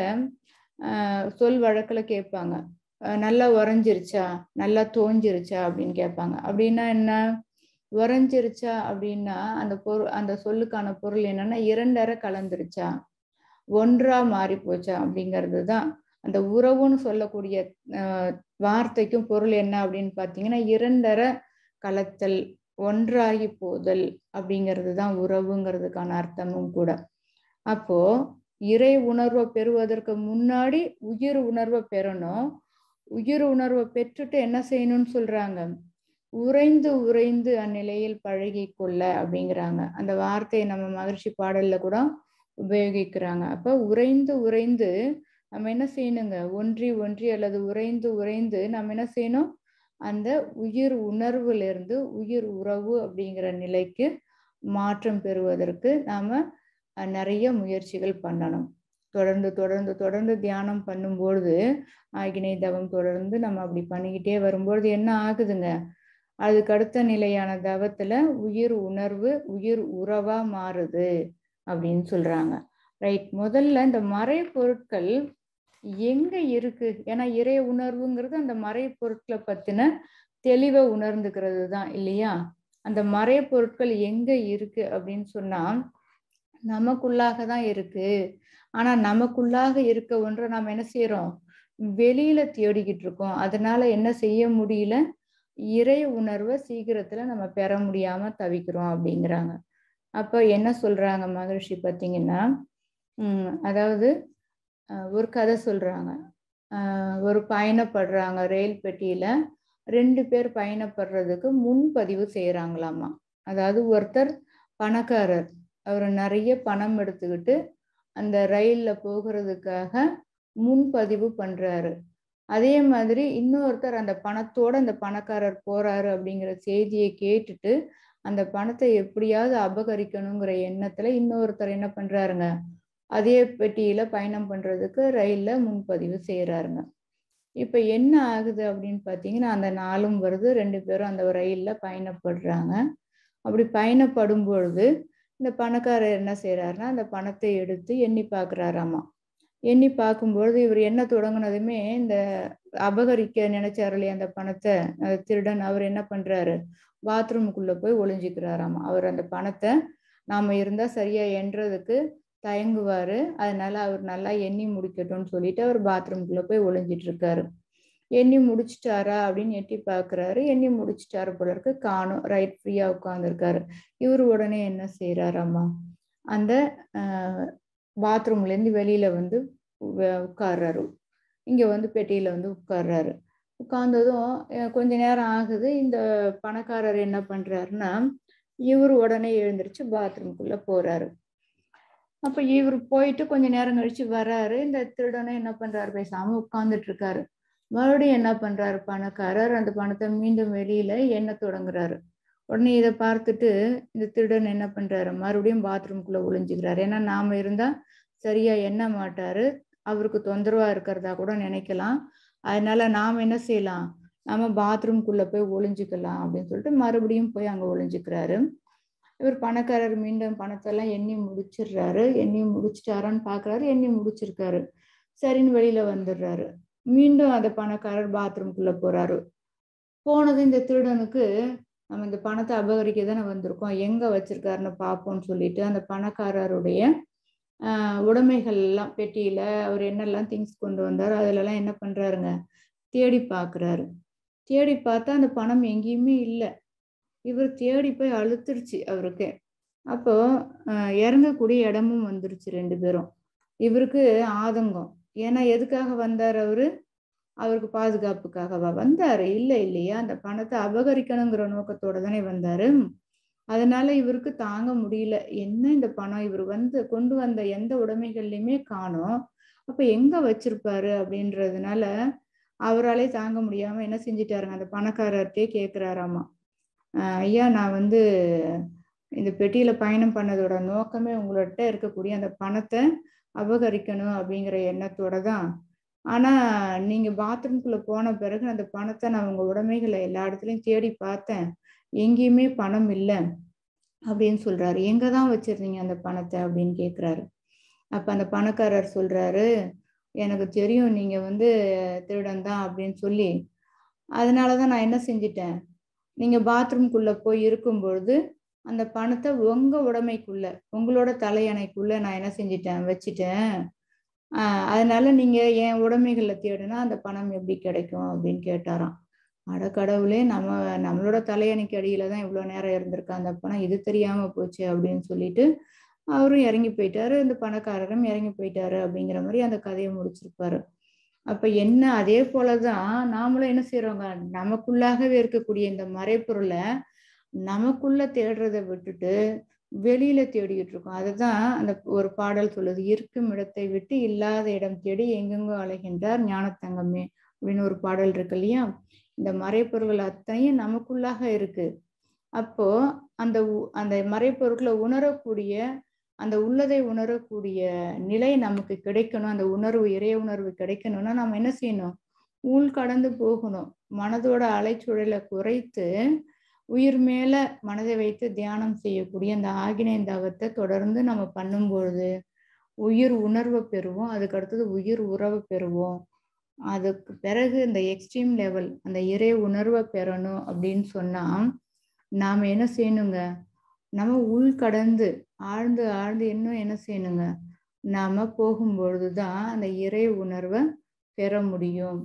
S2: ஆஹ் சொல் வழக்குல கேட்பாங்க, நல்லா உறைஞ்சிருச்சா, நல்லா தோஞ்சிருச்சா அப்படின்னு கேட்பாங்க. அப்படின்னா என்ன, உறைஞ்சிருச்சா அப்படின்னா அந்த பொருள், அந்த சொல்லுக்கான பொருள் என்னன்னா இரண்டரை கலந்துருச்சா, ஒன்றா மாறி போச்சா அப்படிங்கிறது தான் அந்த உறவுன்னு சொல்லக்கூடிய அஹ் வார்த்தைக்கும் பொருள் என்ன அப்படின்னு பார்த்தீங்கன்னா இரண்டரை கலத்தல், ஒன்றாகி போதல் அப்படிங்கிறது தான் உறவுங்கிறதுக்கான அர்த்தமும் கூட. அப்போ இறை உணர்வை பெறுவதற்கு முன்னாடி உயிர் உணர்வை பெறணும். உயிர் உணர்வை பெற்றுட்டு என்ன செய்யணும்னு சொல்றாங்க, உறைந்து உறைந்து அந்நிலையில் பழகி கொள்ள அப்படிங்கிறாங்க. அந்த வார்த்தையை நம்ம மகிழ்ச்சி பாடல்ல கூட உபயோகிக்கிறாங்க. அப்ப உறைந்து உறைந்து நம்ம என்ன செய்யணுங்க, ஒன்றி ஒன்றி அல்லது உறைந்து உறைந்து நம்ம என்ன செய்யணும், அந்த உயிர் உணர்வுல இருந்து உயிர் உறவு அப்படிங்கிற நிலைக்கு மாற்றம் பெறுவதற்கு நாம நிறைய முயற்சிகள் பண்ணணும். தொடர்ந்து தொடர்ந்து தொடர்ந்து தியானம் பண்ணும்பொழுது, ஆகினை தவம் தொடர்ந்து நம்ம அப்படி பண்ணிக்கிட்டே வரும்பொழுது என்ன ஆகுதுங்க, அதுக்கு அடுத்த நிலையான தவத்துல உயிர் உணர்வு உயிர் உறவா மாறுது அப்படின்னு சொல்றாங்க. ரைட். முதல்ல இந்த மறை பொருட்கள் எங்க இருக்கு? ஏன்னா இறை உணர்வுங்கிறது அந்த மறை பொருட்களை பத்தின தெளிவை உணர்ந்துக்கிறது தான் இல்லையா? அந்த மறை பொருட்கள் எங்க இருக்கு அப்படின்னு சொன்னா நமக்குள்ளாக தான் இருக்கு. ஆனா நமக்குள்ளாக இருக்க ஒன்றை நாம் என்ன செய்யறோம், வெளியில தேடிக்கிட்டு இருக்கோம். அதனால என்ன செய்ய முடியல, இறை உணர்வை சீக்கிரத்துல நம்ம பெற முடியாம தவிக்கிறோம் அப்படிங்கிறாங்க. அப்ப என்ன சொல்றாங்க மகரிஷி பார்த்தீங்கன்னா, உம் அதாவது ஒரு கதை சொல்றாங்க. ஆஹ் ஒரு பயணப்படுறாங்க ரயில் பெட்டியில. ரெண்டு பேர் பயணப்படுறதுக்கு முன்பதிவு செய்யறாங்களாமா. அதாவது ஒருத்தர் பணக்காரர், அவர் நிறைய பணம் எடுத்துக்கிட்டு அந்த ரயில்ல போகிறதுக்காக முன்பதிவு பண்றாரு. அதே மாதிரி இன்னொருத்தர் அந்த பணத்தோட அந்த பணக்காரர் போறாரு அப்படிங்கிற செய்தியை கேட்டுட்டு அந்த பணத்தை எப்படியாவது அபகரிக்கணுங்கிற எண்ணத்துல இன்னொருத்தர் என்ன பண்றாருங்க, அதே பெட்டியில பயணம் பண்றதுக்கு ரயில்ல முன்பதிவு செய்யறாருங்க. இப்ப என்ன ஆகுது அப்படின்னு பாத்தீங்கன்னா, அந்த நாளும் வருது, ரெண்டு பேரும் அந்த ரயில்ல பயணப்படுறாங்க. அப்படி பயணப்படும் பொழுது இந்த பணக்காரர் என்ன செய்யறாருன்னா, அந்த பணத்தை எடுத்து எண்ணி பாக்குறாராமா. எண்ணி பார்க்கும்பொழுது இவர் என்ன தொடங்கினதுமே இந்த அபகரிக்க நினைச்சாரு இல்லையா அந்த பணத்தை, அந்த திருடன், அவர் என்ன பண்றாரு, பாத்ரூமுக்குள்ள போய் ஒளிஞ்சுக்கிறாராமா. அவர் அந்த பணத்தை நாம இருந்தா சரியா எண்றதுக்கு தயங்குவாரு. அதனால அவர் நல்லா எண்ணி முடிக்கட்டும்னு சொல்லிட்டு அவர் பாத்ரூமுக்குள்ள போய் ஒளிஞ்சிட்டு இருக்காரு. எண்ணி முடிச்சிட்டாரா அப்படின்னு எட்டி பாக்குறாரு. எண்ணி முடிச்சிட்டாரு போல இருக்கு, காணும். ரைட், ஃப்ரீயா உட்கார்ந்துருக்காரு. இவரு உடனே என்ன செய்யறாராமா, அந்த ஆஹ் பாத்ரூம்ல இருந்து வெளியில வந்து உட்கார்றாரு. இங்க வந்து பெட்டியில வந்து உட்கார்றாரு. உட்கார்ந்ததும் கொஞ்ச நேரம் ஆகுது. இந்த பணக்காரர் என்ன பண்றாருன்னா, இவர் உடனே எழுந்திருச்சு பாத்ரூம்குள்ள போறாரு. அப்ப இவர் போயிட்டு கொஞ்ச நேரம் கழிச்சு வர்றாரு. இந்த திருடனை என்ன பண்றாரு, பேசாம உட்கார்ந்துட்டு இருக்காரு. மறுபடியும் என்ன பண்றாரு பணக்காரர், அந்த பணத்தை மீண்டும் வெளியில எண்ண தொடங்குறாரு. உடனே இதை பார்த்துட்டு இந்த திருடன் என்ன பண்றாரு, மறுபடியும் பாத்ரூம்குள்ள ஒளிஞ்சுக்கிறாரு. ஏன்னா நாம இருந்தா சரியா எண்ண மாட்டாரு, அவருக்கு தொந்தரவா இருக்கிறதா கூட நினைக்கலாம். அதனால நாம என்ன செய்யலாம், நாம பாத்ரூம்குள்ள போய் ஒளிஞ்சுக்கலாம் அப்படின்னு சொல்லிட்டு மறுபடியும் போய் அங்க ஒளிஞ்சுக்கிறாரு. இவர் பணக்காரர் மீண்டும் பணத்தை எல்லாம் எண்ணி முடிச்சிடுறாரு. எண்ணி முடிச்சிட்டாரான்னு பாக்குறாரு, எண்ணி முடிச்சிருக்காரு. சரின்னு வெளியில வந்துடுறாரு. மீண்டும் அந்த பணக்காரர் பாத்ரூம்குள்ள போறாரு. போனது இந்த திருடனுக்கு, நம்ம இந்த பணத்தை அபகரிக்க தானே வந்திருக்கோம், எங்க வச்சிருக்காருன்னு பார்ப்போம்னு சொல்லிட்டு அந்த பணக்காரருடைய ஆஹ் உடைமைகள் எல்லாம் பெட்டியில அவர் என்னெல்லாம் திங்ஸ் கொண்டு வந்தாரோ அதுல எல்லாம் என்ன பண்றாருங்க, தேடி பார்க்குறாரு. தேடி பார்த்தா அந்த பணம் எங்கேயுமே இல்லை. இவர் தேடி போய் அழுத்துருச்சு அவருக்கு. அப்போ ஆஹ் இறங்கக்கூடிய இடமும் வந்துருச்சு ரெண்டு பேரும். இவருக்கு ஆதங்கம். ஏன்னா எதுக்காக வந்தார் அவரு, அவருக்கு பாதுகாப்புக்காகவா வந்தாரு? இல்லை இல்லையா, அந்த பணத்தை அபகரிக்கணுங்கிற நோக்கத்தோட தானே வந்தாரு. அதனால இவருக்கு தாங்க முடியல. என்ன இந்த பணம், இவர் வந்து கொண்டு வந்த எந்த உடைமைகள்லையுமே காணோம், அப்ப எங்க வச்சிருப்பாரு அப்படின்றதுனால அவராலே தாங்க முடியாம என்ன செஞ்சிட்டாருங்க, அந்த பணக்காரர்கிட்டே கேட்கிறாராமா, ஆஹ் ஐயா, நான் வந்து இந்த பெட்டியில பயணம் பண்ணதோட நோக்கமே உங்கள்கிட்ட இருக்கக்கூடிய அந்த பணத்தை அபகரிக்கணும் அப்படிங்கிற எண்ணத்தோட தான். ஆனா நீங்க பாத்ரூம்குள்ள போன பிறகு அந்த பணத்தை நான் உங்க உடைமைகளை எல்லா இடத்துலயும் தேடி பார்த்தேன், எங்கேயுமே பணம் இல்லை அப்படின்னு சொல்றாரு. எங்க தான் வச்சிருந்தீங்க அந்த பணத்தை அப்படின்னு கேட்கிறாரு. அப்ப அந்த பணக்காரர் சொல்றாரு, எனக்கு தெரியும் நீங்க வந்து திருடன் தான் அப்படின்னு சொல்லி, அதனாலதான் நான் என்ன செஞ்சிட்டேன், நீங்க பாத்ரூம்குள்ள போய் இருக்கும் பொழுது அந்த பணத்தை உங்க உடைமைக்குள்ள, உங்களோட தலையணைக்குள்ள நான் என்ன செஞ்சிட்டேன், வச்சுட்டேன். ஆஹ் அதனால நீங்க என் உடைமைகள்ல தேடுனா அந்த பணம் எப்படி கிடைக்கும் அப்படின்னு கேட்டாராம். அட கடவுளே, நம்ம நம்மளோட தலையணைக்கு அடியில தான் இவ்வளவு நேரம் இருந்திருக்கா அந்த பணம், இது தெரியாம போச்சு அப்படின்னு சொல்லிட்டு அவரும் இறங்கி போயிட்டாரு. இந்த பணக்காரரும் இறங்கி போயிட்டாரு அப்படிங்கிற மாதிரி அந்த கதையை முடிச்சிருப்பாரு. அப்ப என்ன, அதே போலதான் நாமளும் என்ன செய்யறோங்க, நமக்குள்ளாகவே இருக்கக்கூடிய இந்த மறைப்பொருளை நமக்குள்ள தேடுறதை விட்டுட்டு வெளியில தேடிக்கிட்டு இருக்கோம். அதுதான் அந்த ஒரு பாடல் சொல்லுது, இருக்கும் இடத்தை விட்டு இல்லாத இடம் தேடி எங்கெங்கோ அலைகின்றார் ஞானத்தங்கமே அப்படின்னு ஒரு பாடல் இருக்கு இல்லையா. இந்த மறைப்பொருள்கள் அத்தனையும் நமக்குள்ளாக இருக்கு. அப்போ அந்த அந்த மறைப்பொருட்களை உணரக்கூடிய அந்த உள்ளதை உணரக்கூடிய நிலை நமக்கு கிடைக்கணும். அந்த உணர்வு, இறை உணர்வு கிடைக்கணும்னா நம்ம என்ன செய்யணும்? உள் கடந்து போகணும். மனதோட அலைச்சூழலை குறைத்து உயிர் மேல மனதை வைத்து தியானம் செய்யக்கூடிய அந்த ஆகினை தவத்தை தொடர்ந்து நம்ம பண்ணும்பொழுது உயிர் உணர்வை பெறுவோம். அதுக்கு அடுத்தது உயிர் உறவை பெறுவோம். அதுக்கு பிறகு இந்த எக்ஸ்ட்ரீம் லெவல் அந்த இறை உணர்வை பெறணும் அப்படின்னு சொன்னா நாம என்ன செய்யணுங்க? நம்ம உள் கடந்து ஆழ்ந்து ஆழ்ந்து இன்னும் என்ன செய்யணுங்க? நாம போகும்பொழுதுதான் அந்த இறை உணர்வை பெற முடியும்.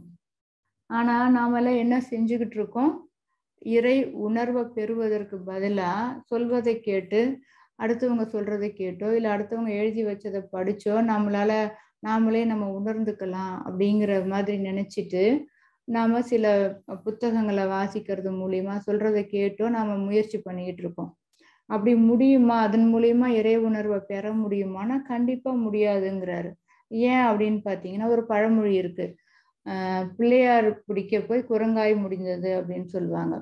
S2: ஆனா நாமெல்லாம் என்ன செஞ்சுக்கிட்டு இருக்கோம்? இறை உணர்வை பெறுவதற்கு பதிலா சொல்வதை கேட்டு அடுத்தவங்க சொல்றதை கேட்டோ இல்லை அடுத்தவங்க எழுதி வச்சதை படிச்சோ நம்மளால நாமளே நம்ம உணர்ந்துக்கலாம் அப்படிங்கிற மாதிரி நினைச்சிட்டு நாம சில புத்தகங்களை வாசிக்கிறது மூலியமா சொல்றதை கேட்டோ நாம முயற்சி பண்ணிக்கிட்டு இருக்கோம். அப்படி முடியுமா? அதன் மூலியமா இறை உணர்வை பெற முடியுமானா கண்டிப்பா முடியாதுங்கிறாரு. ஏன் அப்படின்னு பாத்தீங்கன்னா ஒரு பழமொழி இருக்கு. ஆஹ் பிள்ளையார் பிடிக்க போய் குரங்காய் முடிஞ்சது அப்படின்னு சொல்லுவாங்க.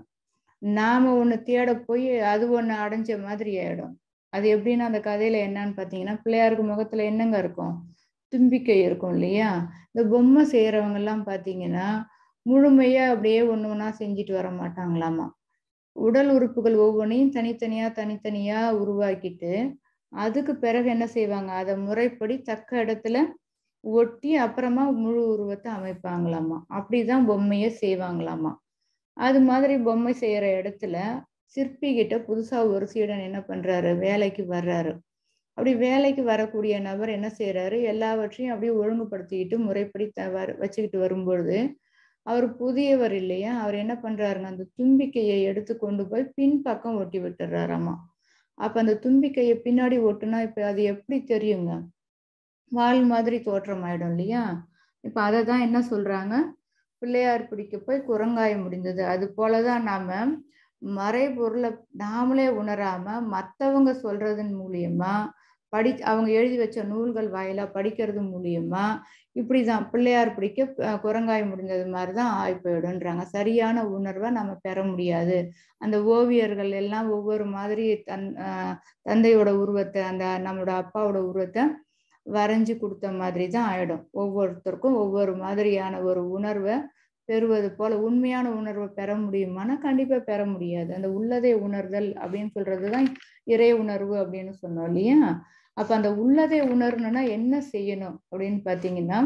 S2: நாம ஒண்ணு தேட போய் அது ஒண்ணு அடைஞ்ச மாதிரி ஆயிடும். அது எப்படின்னா அந்த கதையில என்னன்னு பாத்தீங்கன்னா பிள்ளையாருக்கு முகத்துல என்னங்க இருக்கும்? தும்பிக்கை இருக்கும் இல்லையா? இந்த பொம்மை செய்யறவங்க எல்லாம் பாத்தீங்கன்னா முழுமையா அப்படியே ஒண்ணு ஒண்ணா செஞ்சுட்டு வர மாட்டாங்களாமா. உடல் உறுப்புகள் ஒவ்வொன்றையும் தனித்தனியா தனித்தனியா உருவாக்கிட்டு அதுக்கு பிறகு என்ன செய்வாங்க? அதை முறைப்படி தக்க இடத்துல ஒட்டி அப்புறமா முழு உருவத்தை அமைப்பாங்களாமா. அப்படிதான் பொம்மையை செய்வாங்களாமா. அது மாதிரி பொம்மை செய்யற இடத்துல சிற்பி கிட்ட புதுசா ஒரு சீடன் என்ன பண்றாரு? வேலைக்கு வர்றாரு. அப்படி வேலைக்கு வரக்கூடிய நபர் என்ன செய்யறாரு? எல்லாவற்றையும் அப்படியே ஒழுங்குபடுத்திக்கிட்டு முறைப்படி த வச்சுக்கிட்டு வரும்பொழுது அவர் புதியவர் இல்லையா? அவர் என்ன பண்றாருன்னா அந்த தும்பிக்கையை எடுத்து கொண்டு போய் பின்பக்கம் ஒட்டி விட்டுறாராமா. அப்ப அந்த தும்பிக்கையை பின்னாடி ஒட்டுனா இப்ப அது எப்படி தெரியுங்க? வால் மாதிரி தோற்றம் ஆயிடும் இல்லையா? இப்ப அதை தான் என்ன சொல்றாங்க? பிள்ளையார் பிடிக்க போய் குரங்காய முடிந்தது. அது போலதான் நாம மறைபொருளை நாமளே உணராம மற்றவங்க சொல்றதன் மூலியமா படி அவங்க எழுதி வச்ச நூல்கள் வாயிலா படிக்கிறது மூலியமா இப்படிதான் பிள்ளையார் பிடிக்க குரங்காய் முடிஞ்சது மாதிரிதான் ஆய் போயிடும்ன்றாங்க. சரியான உணர்வை நம்ம பெற முடியாது. அந்த ஓவியர்கள் எல்லாம் ஒவ்வொரு மாதிரி தன் ஆஹ் தந்தையோட உருவத்தை அந்த நம்மளோட அப்பாவோட உருவத்தை வரைஞ்சு கொடுத்த மாதிரி தான் ஆயிடும். ஒவ்வொருத்தருக்கும் ஒவ்வொரு மாதிரியான ஒரு உணர்வை பெறுவது போல உண்மையான உணர்வை பெற முடியுமானா கண்டிப்பா பெற முடியாது. அந்த உள்ளதை உணர்தல் அப்படின்னு சொல்றதுதான் இறை உணர்வு அப்படின்னு சொன்னோம் இல்லையா? அப்ப அந்த உள்ளதை உணரணும்னா என்ன செய்யணும் அப்படின்னு பாத்தீங்கன்னா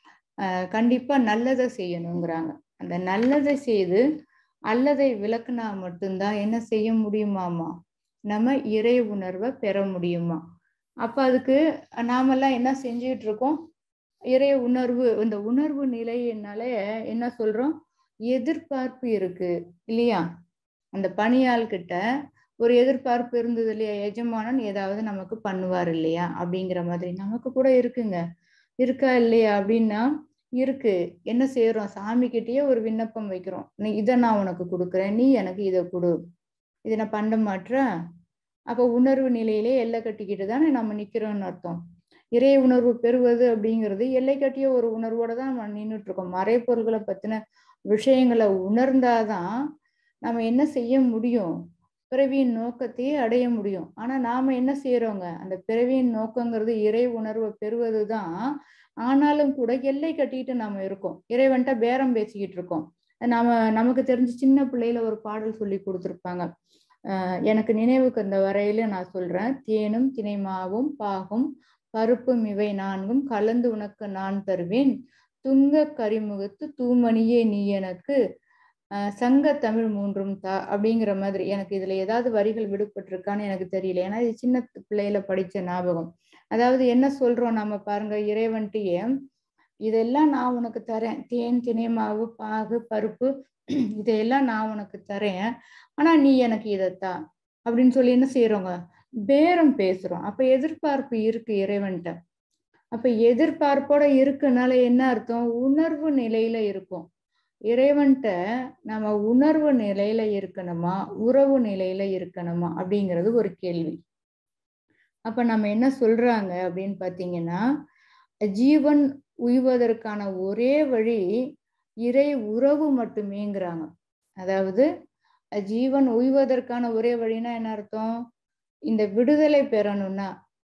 S2: அஹ் கண்டிப்பா நல்லதை செய்யணுங்கிறாங்க. அந்த நல்லதை செய்து அல்லதை விளக்குனா மட்டும்தான் என்ன செய்ய முடியுமாமா? நம்ம இறை உணர்வை பெற முடியுமா? அப்ப அதுக்கு நாமெல்லாம் என்ன செஞ்சுட்டு இருக்கோம்? இறை உணர்வு இந்த உணர்வு நிலையினால என்ன சொல்றோம்? எதிர்பார்ப்பு இருக்கு இல்லையா? அந்த பணியாள் கிட்ட ஒரு எதிர்பார்ப்பு இருந்தது இல்லையா? எஜமானன் ஏதாவது நமக்கு பண்ணுவார் இல்லையா அப்படிங்கிற மாதிரி நமக்கு கூட இருக்குங்க. இருக்கா இல்லையா அப்படின்னா இருக்கு. என்ன செய்யறோம்? சாமி கிட்டேயே ஒரு விண்ணப்பம் வைக்கிறோம். நீ இதை நான் உனக்கு கொடுக்குறேன், நீ எனக்கு இதை கொடு. இதை நான் பண்ண மாட்டேன். அப்போ உணர்வு நிலையிலே எல்லை கட்டிக்கிட்டு தானே நம்ம நிக்கிறோம்னு அர்த்தம். இறை உணர்வு பெறுவது அப்படிங்கிறது எல்லை கட்டிய ஒரு உணர்வோட தான் நம்ம நின்றுட்டு இருக்கோம். மறைப்பொருள்களை பத்தின விஷயங்களை உணர்ந்தாதான் நம்ம என்ன செய்ய முடியும்? பிறவியின் நோக்கத்தையே அடைய முடியும். ஆனா நாம என்ன செய்யறோங்க? அந்த பிறவியின் நோக்கங்கிறது இறை உணர்வை பெறுவதுதான். ஆனாலும் கூட எல்லை கட்டிட்டு நாம இருக்கோம். இறைவன்ட்ட பேரம் பேசிக்கிட்டு இருக்கோம். நாம நமக்கு தெரிஞ்சு சின்ன பிள்ளையில ஒரு பாடல் சொல்லி கொடுத்துருப்பாங்க. அஹ் எனக்கு நினைவுக்கு அந்த வரையில நான் சொல்றேன். தேனும் திணைமாவும் பாகும் பருப்பும் இவை நான்கும் கலந்து உனக்கு நான் தருவேன், துங்க கரிமுகத்து தூமணியே நீ எனக்கு அஹ் சங்க தமிழ் மூன்றும் தா அப்படிங்கிற மாதிரி. எனக்கு இதுல ஏதாவது வரிகள் விடுபட்டிருக்கான்னு எனக்கு தெரியல. ஏன்னா இது சின்ன பிள்ளையில படிச்ச ஞாபகம். அதாவது என்ன சொல்றோம் நம்ம பாருங்க, இறைவன்ட்டியே இதெல்லாம் நான் உனக்கு தரேன், தேன் திணைமாவு பாகு பருப்பு இதையெல்லாம் நான் உனக்கு தரேன், ஆனா நீ எனக்கு இதைத்தா அப்படின்னு சொல்லி என்ன செய்யறோங்க? பேரம் பேசுறோம். அப்ப எதிர்பார்ப்பு இருக்கு இறைவன்ட்ட. அப்ப எதிர்பார்ப்போட இருக்குனால என்ன அர்த்தம்? உணர்வு நிலையில இருக்கும். இறைவன்ட்ட நம்ம உணர்வு நிலையில இருக்கணுமா உறவு நிலையில இருக்கணுமா அப்படிங்கிறது ஒரு கேள்வி. அப்ப நம்ம என்ன சொல்றாங்க அப்படின்னு பாத்தீங்கன்னா, ஜீவன் உய்வதற்கான ஒரே வழி இறை உறவு மட்டுமேங்கிறாங்க. அதாவது ஜீவன் உய்வதற்கான ஒரே வழினா என்ன அர்த்தம்? இந்த விடுதலை பெறணும்னா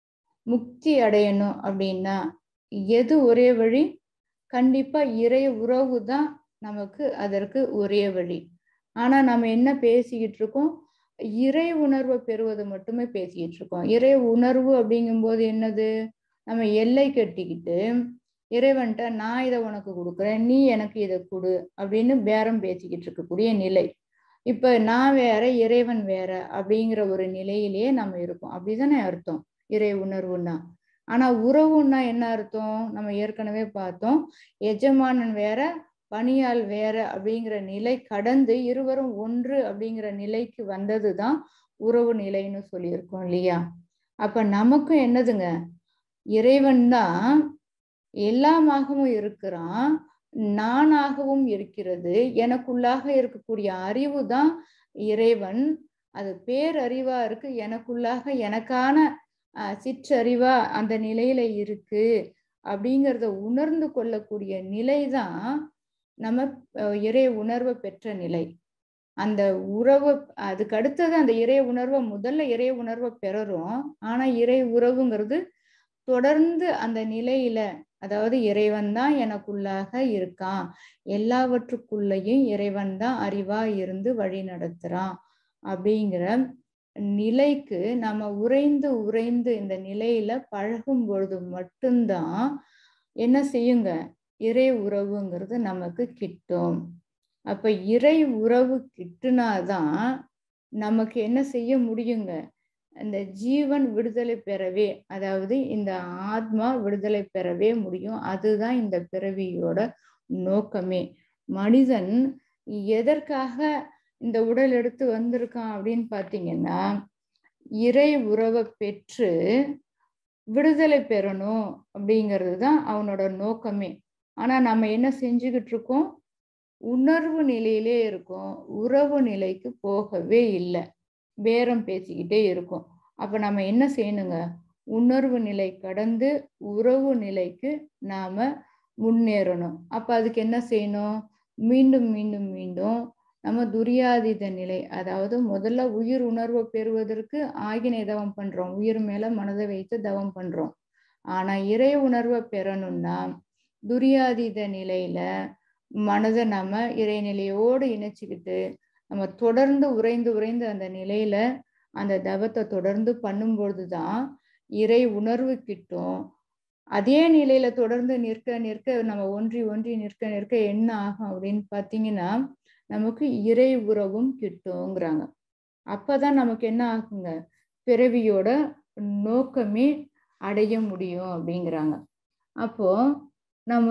S2: முக்தி அடையணும் அப்படின்னா எது ஒரே வழி? கண்டிப்பா இறை உறவு தான் நமக்கு அதற்கு ஒரே வழி. ஆனா நம்ம என்ன பேசிக்கிட்டு இருக்கோம்? இறை உணர்வை பெறுவது மட்டுமே பேசிக்கிட்டு இருக்கோம். இறை உணர்வு அப்படிங்கும்போது என்னது? நம்ம எல்லை கட்டிக்கிட்டு இறைவன்ட்ட நான் இதை உனக்கு கொடுக்குறேன், நீ எனக்கு இதை கொடு அப்படின்னு பேரம் பேசிக்கிட்டு இருக்கக்கூடிய நிலை. இப்ப நான் வேற இறைவன் வேற அப்படிங்கிற ஒரு நிலையிலேயே நம்ம இருக்கோம். அப்படிதானே அர்த்தம் இறை உணர்வுன்னா. ஆனா உறவுன்னா என்ன அர்த்தம்? நம்ம ஏற்கனவே பார்த்தோம். எஜமானன் வேற பணியால் வேற அப்படிங்கிற நிலை கடந்து இருவரும் ஒன்று அப்படிங்கிற நிலைக்கு வந்ததுதான் உறவு நிலைன்னு சொல்லியிருக்கோம் இல்லையா? அப்ப நமக்கும் என்னதுங்க, இறைவன் தான் எல்லாமாகவும் இருக்கிறான், நானாகவும் இருக்கிறது. எனக்குள்ளாக இருக்கக்கூடிய அறிவு தான் இறைவன். அது பேரறிவா இருக்கு. எனக்குள்ளாக எனக்கான அஹ் சிற்றறிவா அந்த நிலையில இருக்கு அப்படிங்கிறத உணர்ந்து கொள்ளக்கூடிய நிலைதான் நம்ம இறை உணர்வை பெற்ற நிலை. அந்த உறவு அதுக்கு அடுத்தது அந்த இறை உணர்வை முதல்ல இறை உணர்வை பெறறோம். ஆனா இறை உறவுங்கிறது தொடர்ந்து அந்த நிலையில, அதாவது இறைவன் தான் எனக்குள்ளாக இருக்கான், எல்லாவற்றுக்குள்ளேயும் இறைவன் தான் அறிவா இருந்து வழி நடத்துறான் அப்படிங்கிற நிலைக்கு நம்ம உறைந்து உறைந்து இந்த நிலையில பழகும் பொழுது மட்டும்தான் என்ன செய்யுங்க, இறை உறவுங்கிறது நமக்கு கிட்டும். அப்ப இறை உறவு கிட்டுனாதான் நமக்கு என்ன செய்ய முடியுங்க, அந்த ஜீவன் விடுதலை பெறவே, அதாவது இந்த ஆத்மா விடுதலை பெறவே முடியும். அதுதான் இந்த பிறவியோட நோக்கமே. மனிதன் எதற்காக இந்த உடல் எடுத்து வந்திருக்கான் அப்படின்னு பார்த்தீங்கன்னா, இறை உறவை பெற்று விடுதலை பெறணும் அப்படிங்கிறது தான் அவனோட நோக்கமே. ஆனா நம்ம என்ன செஞ்சுக்கிட்டு இருக்கோம்? உணர்வு நிலையிலே இருக்கோம், உறவு நிலைக்கு போகவே இல்லை, பேரம் பேசிக்கிட்டே இருக்கும். அப்ப நம்ம என்ன செய்யணுங்க, உணர்வு நிலை கடந்து உறவு நிலைக்கு நாம முன்னேறணும். அப்ப அதுக்கு என்ன செய்யணும்? மீண்டும் மீண்டும் மீண்டும் நம்ம துரியாதீத நிலை, அதாவது முதல்ல உயிர் உணர்வை பெறுவதற்கு ஆகினை தவம் பண்றோம், உயிர் மேல மனதை வைத்து தவம் பண்றோம். ஆனா இறை உணர்வை பெறணும்னா துரியாதீத நிலையில மனதை நம்ம இறைநிலையோடு இணைச்சிக்கிட்டு நம்ம தொடர்ந்து உறைந்து உறைந்து அந்த நிலையில அந்த தவத்தை தொடர்ந்து பண்ணும்பொழுதுதான் இறை உணர்வு கிட்டும். அதே நிலையில தொடர்ந்து நிற்க நிற்க நம்ம ஒன்றி ஒன்றி நிற்க நிற்க என்ன ஆகும் அப்படின்னு பார்த்தீங்கன்னா, நமக்கு இறை உறவும் கிட்டுங்கிறாங்க. அப்பதான் நமக்கு என்ன ஆகுங்க, பிறவியோட நோக்கமே அடைய முடியும் அப்படிங்கிறாங்க. அப்போ நம்ம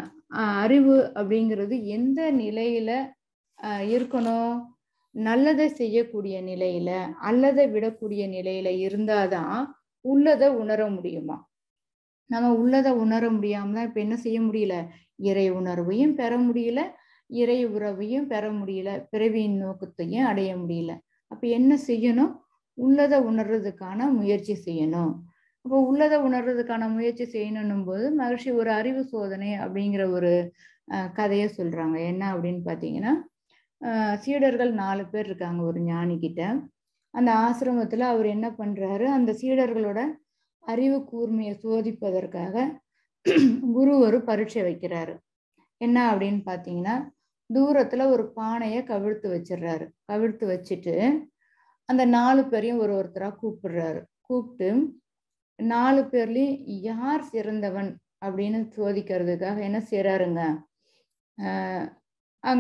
S2: அறிவு அப்படிங்கிறது எந்த நிலையில அஹ் இருக்கணும்? நல்லதை செய்யக்கூடிய நிலையில, அல்லதை விடக்கூடிய நிலையில இருந்தாதான் உள்ளதை உணர முடியுமா? நம்ம உள்ளதை உணர முடியாம தான் இப்ப என்ன செய்ய முடியல, இறை உணர்வையும் பெற முடியல, இறை உறவையும் பெற முடியல, பிறவியின் நோக்கத்தையும் அடைய முடியல. அப்ப என்ன செய்யணும்? உள்ளதை உணர்றதுக்கான முயற்சி செய்யணும். அப்போ உள்ளதை உணர்றதுக்கான முயற்சி செய்யணும் போது மகரிஷி ஒரு அறிவு சோதனை அப்படிங்கிற ஒரு அஹ் கதையை சொல்றாங்க. என்ன அப்படின்னு பார்த்தீங்கன்னா, அஹ் சீடர்கள் நாலு பேர் இருக்காங்க ஒரு ஞானி கிட்ட. அந்த ஆசிரமத்துல அவர் என்ன பண்றாரு, அந்த சீடர்களோட அறிவு கூர்மையை சோதிப்பதற்காக குரு ஒரு பரீட்சை வைக்கிறாரு. என்ன அப்படின்னு பார்த்தீங்கன்னா, தூரத்துல ஒரு பானையை கவிழ்த்து வச்சிடுறாரு. கவிழ்த்து வச்சுட்டு அந்த நாலு பேரையும் ஒரு ஒருத்தரா கூப்பிடுறாரு. கூப்பிட்டு நாலு பேர்லயும் யார் சிறந்தவன் அப்படின்னு சோதிக்கிறதுக்காக என்ன செய்யறாருங்க, அஹ் அங்க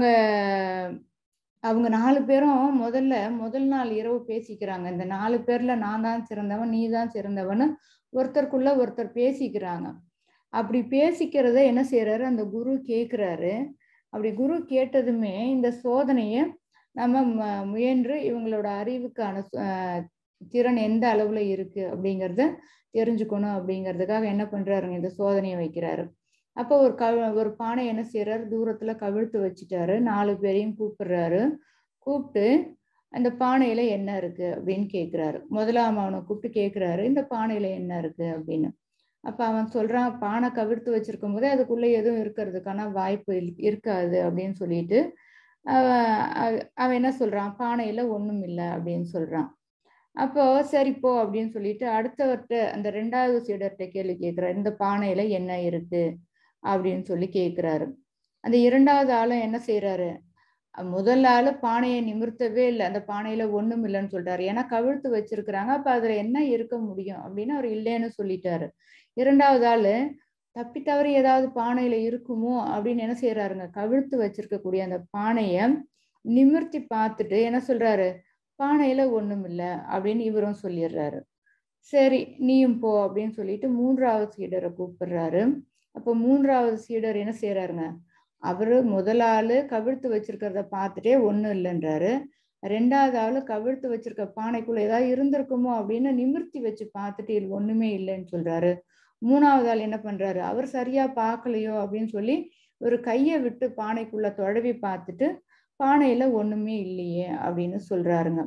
S2: அவங்க நாலு பேரும் முதல்ல முதல் நாள் இரவு பேசிக்கிறாங்க. இந்த நாலு பேர்ல நான் தான் சிறந்தவன், நீ தான் சிறந்தவன் ஒருத்தருக்குள்ள ஒருத்தர் பேசிக்கிறாங்க. அப்படி பேசிக்கிறத என்ன செய்யறாரு, அந்த குரு கேட்கிறாரு. அப்படி குரு கேட்டதுமே இந்த சோதனையை நம்ம முயன்று இவங்களோட அறிவுக்கான திறன் எந்த அளவுல இருக்கு அப்படிங்கிறத தெரிஞ்சுக்கணும் அப்படிங்கிறதுக்காக என்ன பண்றாருங்க, இந்த சோதனையை வைக்கிறாரு. அப்போ ஒரு க ஒரு பானை என்ன செய்யறாரு, தூரத்துல கவிழ்த்து வச்சுட்டாரு. நாலு பேரையும் கூப்பிடுறாரு. கூப்பிட்டு அந்த பானையில என்ன இருக்கு அப்படின்னு கேட்கிறாரு. முதலாம் அவனை கூப்பிட்டு கேட்கிறாரு, இந்த பானையில என்ன இருக்கு அப்படின்னு. அப்ப அவன் சொல்றான், பானை கவிழ்த்து வச்சிருக்கும் போதே அதுக்குள்ள எதுவும் இருக்கிறதுக்கான வாய்ப்பு இருக்காது அப்படின்னு சொல்லிட்டு அவன் அவன் என்ன சொல்றான், பானையில ஒண்ணும் இல்லை அப்படின்னு சொல்றான். அப்போ சரி போ அப்படின்னு சொல்லிட்டு அடுத்தவர்கிட்ட அந்த ரெண்டாவது சீடர்கிட்ட கேள்வி கேட்கிறாரு, இந்த பானையில என்ன இருக்கு அப்படின்னு சொல்லி கேட்கிறாரு. அந்த இரண்டாவது ஆளும் என்ன செய்யறாரு, முதல் ஆளு பானையை நிமிர்த்தவே இல்லை, அந்த பானையில ஒண்ணும் இல்லைன்னு சொல்றாரு. ஏன்னா கவிழ்த்து வச்சிருக்கிறாங்க, அப்ப அதுல என்ன இருக்க முடியும் அப்படின்னு அவர் இல்லைன்னு சொல்லிட்டாரு. இரண்டாவது ஆளு தப்பி தவறி ஏதாவது பானையில இருக்குமோ அப்படின்னு என்ன செய்யறாருங்க, கவிழ்த்து வச்சிருக்கக்கூடிய அந்த பானைய நிமிர்த்தி பார்த்துட்டு என்ன சொல்றாரு, பானையில ஒண்ணும் இல்லை அப்படின்னு இவரும் சொல்லிடுறாரு. சரி நீயும் போ அப்படின்னு சொல்லிட்டு மூன்றாவது சீடரை கூப்பிடுறாரு. அப்போ மூன்றாவது சீடர் என்ன செய்யறாருங்க, அவரு முதல் ஆளு கவிழ்த்து வச்சிருக்கிறத பார்த்துட்டே ஒண்ணும் இல்லைன்றாரு. ரெண்டாவது ஆளு கவிழ்த்து வச்சிருக்க பானைக்குள்ள ஏதாவது இருந்திருக்குமோ அப்படின்னு நிமிர்த்தி வச்சு பார்த்துட்டு இது ஒண்ணுமே இல்லைன்னு சொல்றாரு. மூணாவது ஆள் என்ன பண்றாரு, அவர் சரியா பார்க்கலையோ அப்படின்னு சொல்லி ஒரு கையை விட்டு பானைக்குள்ள தொழவி பார்த்துட்டு பானையில ஒண்ணுமே இல்லையே அப்படின்னு சொல்றாருங்க.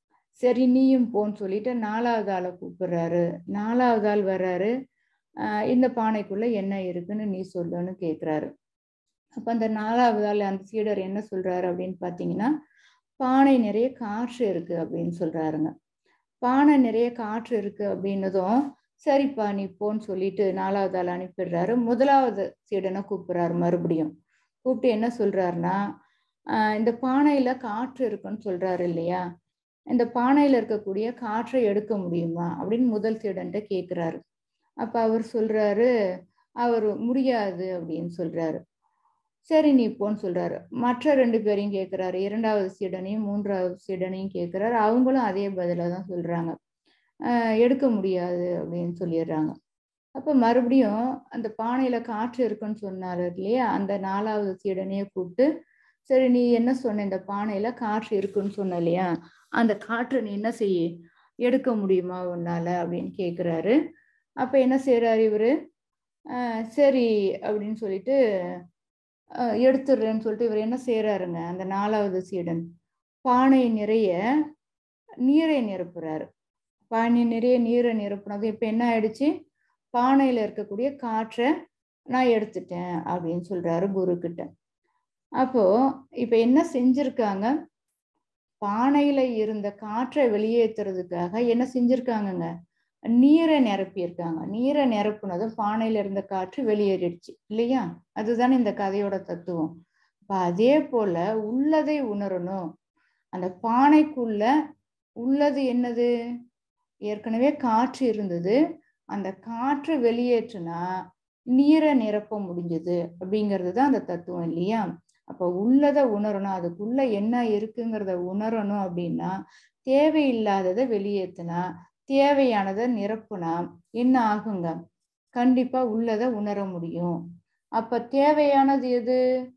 S2: சரி நீயும் போன்னு சொல்லிட்டு நாலாவது ஆளை கூப்பிடுறாரு. நாலாவது ஆள் வர்றாரு. ஆஹ் இந்த பானைக்குள்ள என்ன இருக்குன்னு நீ சொல்லுன்னு கேட்கிறாரு. அப்ப அந்த நாலாவது ஆள் அந்த சீடர் என்ன சொல்றாரு அப்படின்னு பாத்தீங்கன்னா, பானை நிறைய காற்று இருக்கு அப்படின்னு சொல்றாருங்க. பானை நிறைய காற்று இருக்கு அப்படின்னதும் சரிப்பா நீ போன்னு சொல்லிட்டு நாலாவது ஆள் அனுப்பிடுறாரு. முதலாவது சீடனை கூப்பிடுறாரு மறுபடியும். கூப்பிட்டு என்ன சொல்றாருன்னா, ஆஹ் இந்த பானையில காற்று இருக்குன்னு சொல்றாரு இல்லையா, இந்த பானையில இருக்கக்கூடிய காற்றை எடுக்க முடியுமா அப்படின்னு முதல் சீடன்ட்ட கேட்கிறாரு. அப்ப அவர் சொல்றாரு, அவர் முடியாது அப்படின்னு சொல்றாரு. சரி நீ போன்னு சொல்றாரு. மற்ற ரெண்டு பேரையும் கேட்கிறாரு, இரண்டாவது சீடனையும் மூன்றாவது சீடனையும் கேட்கிறாரு. அவங்களும் அதே பதில தான் சொல்றாங்க, ஆஹ் எடுக்க முடியாது அப்படின்னு சொல்லிடுறாங்க. அப்ப மறுபடியும் அந்த பானையில காற்று இருக்குன்னு சொன்னாரு இல்லையா, அந்த நாலாவது சீடனையே கூப்பிட்டு, சரி நீ என்ன சொன்ன, இந்த பானையில காற்று இருக்குன்னு சொன்ன இல்லையா, அந்த காற்று நீ என்ன செய்ய எடுக்க முடியுமா உன்னால அப்படின்னு கேட்கிறாரு. அப்ப என்ன செய்யறாரு இவரு, ஆஹ் சரி அப்படின்னு சொல்லிட்டு அஹ் எடுத்துடுறேன்னு சொல்லிட்டு இவர் என்ன செய்யறாருங்க, அந்த நாலாவது சீடன் பானை நிறைய நீரை நிரப்புறாரு. பானை நிறைய நீரை நிரப்புனது இப்ப என்ன ஆயிடுச்சு, பானையில இருக்கக்கூடிய காற்றை நான் எடுத்துட்டேன் அப்படின்னு சொல்றாரு குரு கிட்ட. அப்போ இப்ப என்ன செஞ்சிருக்காங்க, பானையில இருந்த காற்றை வெளியேற்றுறதுக்காக என்ன செஞ்சிருக்காங்கங்க, நீரை நிரப்பியிருக்காங்க. நீரை நிரப்புனதும் பானையில இருந்த காற்று வெளியேறிடுச்சு இல்லையா, அதுதானே இந்த கதையோட தத்துவம். இப்ப அதே போல உள்ளதை உணரணும். அந்த பானைக்குள்ள உள்ளது என்னது, ஏற்கனவே காற்று இருந்தது, அந்த காற்று வெளியேற்றுனா நீரை நிரப்ப முடிஞ்சது அப்படிங்கிறது தான் அந்த தத்துவம் இல்லையா. அப்ப உள்ளதை உணரணும், அதுக்குள்ள என்ன இருக்குங்கிறத உணரணும் அப்படின்னா தேவையில்லாததை வெளியேற்றினா தேவையானதை நிரப்புனா என்ன ஆகுங்க, கண்டிப்பா உள்ளதை உணர முடியும். அப்ப தேவையானது எது,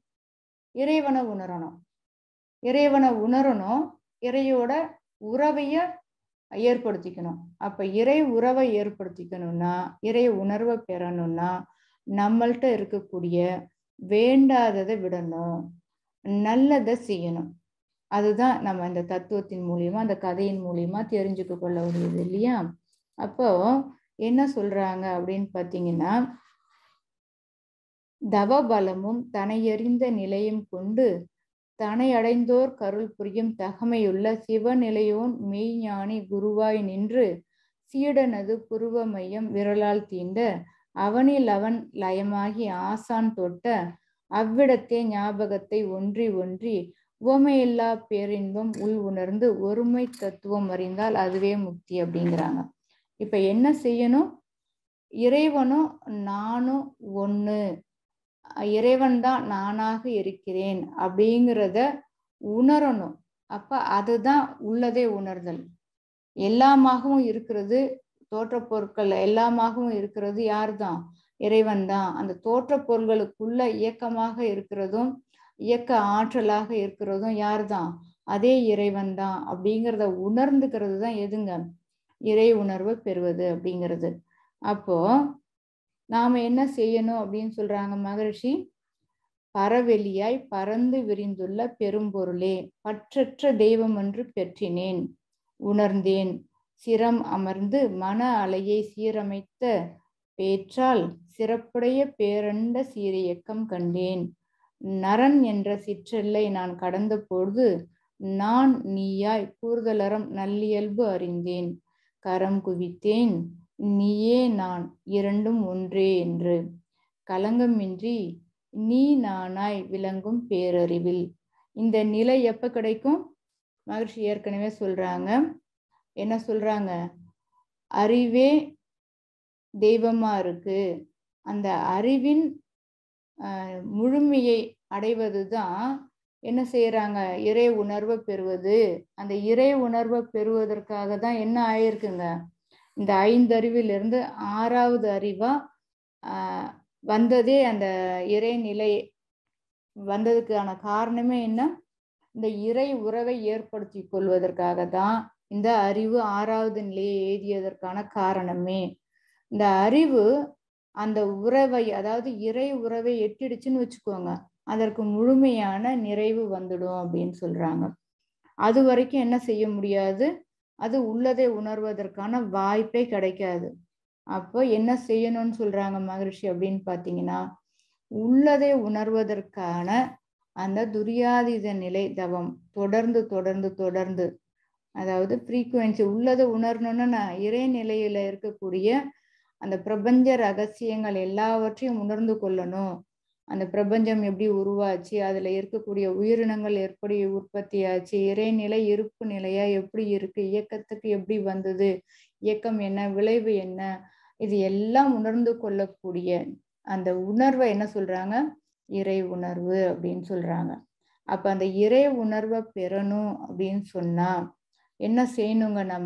S2: இறைவனை உணரணும். இறைவனை உணரணும், இறையோட உறவைய ஏற்படுத்திக்கணும். அப்ப இறை உறவை ஏற்படுத்திக்கணும்னா, இறை உணர்வை பெறணும்னா நம்மள்கிட்ட இருக்கக்கூடிய வேண்டாததை விடணும், நல்லதை செய்யணும். அதுதான் நம்ம இந்த தத்துவத்தின் மூலியமா அந்த கதையின் மூலியமா தெரிஞ்சுக்க கொள்ள முடியுது இல்லையா. அப்போ என்ன சொல்றாங்க அப்படின்னு பாத்தீங்கன்னா, தவபலமும் தனையறிந்த நிலையும் கொண்டு தனை அடைந்தோர் கருள் புரியும் தகமையுள்ள சிவநிலையோன் மெய்ஞானி குருவாய் நின்று சீடனது புருவ மையம் விரலால் தீண்ட அவனில் அவன் லயமாகி ஆசான் தொட்ட அவ்விடத்தே ஞாபகத்தை ஒன்றி ஒன்றி உவமையில்லா பேரின்பம் உள் உணர்ந்து ஒருமை தத்துவம் அறிந்தால் அதுவே முக்தி அப்படிங்கிறாங்க. இப்ப என்ன செய்யணும், இறைவனும் நானும் ஒண்ணு, இறைவன் தான் நானாக இருக்கிறேன் அப்படிங்கிறத உணரணும். அப்ப அதுதான் உள்ளதே உணர்தல். எல்லாமாகவும் இருக்கிறது தோற்ற பொருட்கள், எல்லாமாகவும் இருக்கிறது யார் தான், இறைவன் தான். அந்த தோற்ற பொருள்களுக்குள்ள இயக்கமாக இருக்கிறதும் இயக்க ஆற்றலாக இருக்கிறதும் யார் தான், அதே இறைவன் தான் அப்படிங்கிறத உணர்ந்துக்கிறது தான் எதுங்க, இறை உணர்வை பெறுவது அப்படிங்கிறது. அப்போ நாம என்ன செய்யணும் அப்படின்னு சொல்றாங்க மகரிஷி, பரவெளியாய் பறந்து விரிந்துள்ள பெரும்பொருளே பற்றற்ற தெய்வம் என்று பெற்றினேன் உணர்ந்தேன், சிரம் அமர்ந்து மன அலையை சீரமைத்த பேற்றால் சிறப்புடைய பேரண்ட சீரியக்கம் கண்டேன். நரன் என்ற சிற்றெல்லை நான் கடந்த பொழுது நான் நீயாய் கூறுதலறம் நல்லியல்பு அறிந்தேன். கரம் குவித்தேன் நீயே நான் இரண்டும் ஒன்றே என்று. கலங்கமின்றி நீ நானாய் விளங்கும் பேரறிவில். இந்த நிலை எப்ப கிடைக்கும்? மகரிஷி ஏற்கனவே சொல்றாங்க. என்ன சொல்றாங்க? அறிவே தெய்வமா இருக்கு. அந்த அறிவின் அஹ் முழுமையை அடைவதுதான் என்ன செய்யறாங்க? இறை உணர்வை பெறுவது. அந்த இறை உணர்வை பெறுவதற்காக தான் என்ன ஆயிருக்குங்க? இந்த ஐந்தறிவிலிருந்து ஆறாவது அறிவா ஆஹ் வந்ததே. அந்த இறைநிலை வந்ததுக்கான காரணமே என்ன? இந்த இறை உறவை ஏற்படுத்தி கொள்வதற்காக தான் இந்த அறிவு ஆறாவது நிலையை எழுதியதற்கான காரணமே. இந்த அறிவு அந்த உறவை, அதாவது இறை உறவை எட்டிடுச்சுன்னு வச்சுக்கோங்க, அதற்கு முழுமையான நிறைவு வந்துடும் அப்படின்னு சொல்றாங்க. அது வரைக்கும் என்ன செய்ய முடியாது? அது உள்ளதை உணர்வதற்கான வாய்ப்பே கிடைக்காது. அப்போ என்ன செய்யணும்னு சொல்றாங்க மகரிஷி அப்படின்னு பார்த்தீங்கன்னா, உள்ளதை உணர்வதற்கான அந்த துரியாதீத நிலை தவம் தொடர்ந்து தொடர்ந்து தொடர்ந்து, அதாவது ஃப்ரீக்குவென்சி உள்ளதை உணரணும்னா நான் இறை நிலையில இருக்கக்கூடிய அந்த பிரபஞ்ச ரகசியங்கள் எல்லாவற்றையும் உணர்ந்து கொள்ளணும். அந்த பிரபஞ்சம் எப்படி உருவாச்சு, அதுல இருக்கக்கூடிய உயிரினங்கள் எப்படி உற்பத்தி ஆச்சு, இறைநிலை இருப்பு நிலையா எப்படி இருக்கு, இயக்கத்துக்கு எப்படி வந்தது, இயக்கம் என்ன, விளைவு என்ன, இது எல்லாம் உணர்ந்து கொள்ளக்கூடிய அந்த உணர்வை என்ன சொல்றாங்க? இறை உணர்வு அப்படின்னு சொல்றாங்க. அப்ப அந்த இறை உணர்வை பெறணும் அப்படின்னு சொன்னா என்ன செய்யணுங்க? நம்ம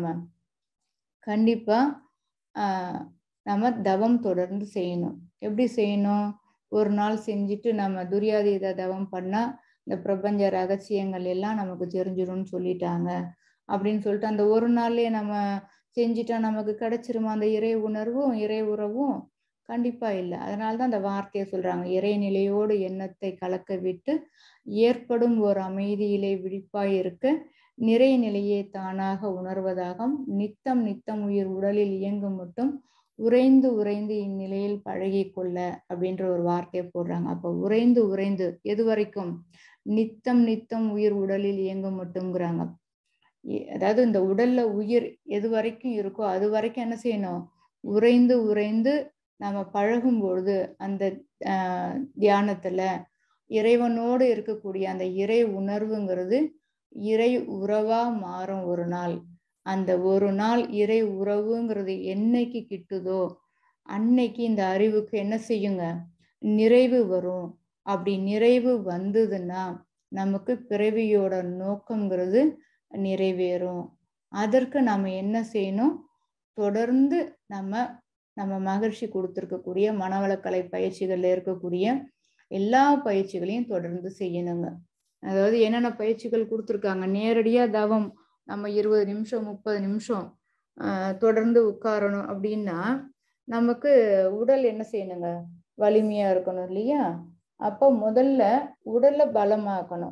S2: கண்டிப்பா ஆஹ் நம்ம தவம் தொடர்ந்து செய்யணும். எப்படி செய்யணும்? ஒரு நாள் செஞ்சுட்டு நம்ம துரியாதீத தவம் பண்ணா இந்த பிரபஞ்ச ரகசியங்கள் எல்லாம் நமக்கு தெரிஞ்சிடும்னு சொல்லிட்டாங்க அப்படின்னு சொல்லிட்டு அந்த ஒரு நாள்லயே நம்ம செஞ்சுட்டா நமக்கு கிடைச்சிருமா அந்த இறை உணர்வும் இறை உறவும்? கண்டிப்பா இல்லை. அதனால்தான் அந்த வார்த்தையை சொல்றாங்க, இறைநிலையோடு எண்ணத்தை கலக்க விட்டு ஏற்படும் ஒரு அமைதியிலே விழிப்பாய் இருக்க நிறை நிலையே தானாக உணர்வதாகும் நித்தம் நித்தம் உயிர் உடலில் இயங்கும் மட்டும் உறைந்து உறைந்து இந்நிலையில் பழகி கொள்ள அப்படின்ற ஒரு வார்த்தையை போடுறாங்க. அப்ப உறைந்து உறைந்து எது வரைக்கும்? நித்தம் நித்தம் உயிர் உடலில் இயங்கும் மட்டும்ங்கிறாங்க. அதாவது இந்த உடல்ல உயிர் எது வரைக்கும் இருக்கோ அது வரைக்கும் என்ன செய்யணும்? உறைந்து உறைந்து நம்ம பழகும் பொழுது அந்த ஆஹ் தியானத்துல இறைவனோடு இருக்கக்கூடிய அந்த இறை உணர்வுங்கிறது இறை உறவா மாறும் ஒரு நாள். அந்த ஒரு நாள் இறை உறவுங்கிறது என்னைக்கு கிட்டுதோ அன்னைக்கு இந்த அறிவுக்கு என்ன செய்யுங்க? நிறைவு வரும். அப்படி நிறைவு வந்ததுன்னா நமக்கு பிறவியோட நோக்கம்ங்கிறது நிறைவேறும். அதற்கு நம்ம என்ன செய்யணும்? தொடர்ந்து நம்ம நம்ம மகரிஷி கொடுத்துருக்கக்கூடிய மனவளக்கலை பயிற்சிகள்ல இருக்கக்கூடிய எல்லா பயிற்சிகளையும் தொடர்ந்து செய்யணுங்க. அதாவது என்னென்ன பயிற்சிகள் கொடுத்துருக்காங்க? நேரடியா தவம் நம்ம இருபது நிமிஷம் முப்பது நிமிஷம் ஆஹ் தொடர்ந்து உட்காரணும் அப்படின்னா நமக்கு உடல் என்ன செய்யணுங்க? வலிமையா இருக்கணும் இல்லையா? அப்போ முதல்ல உடலை பலமாக்கணும்.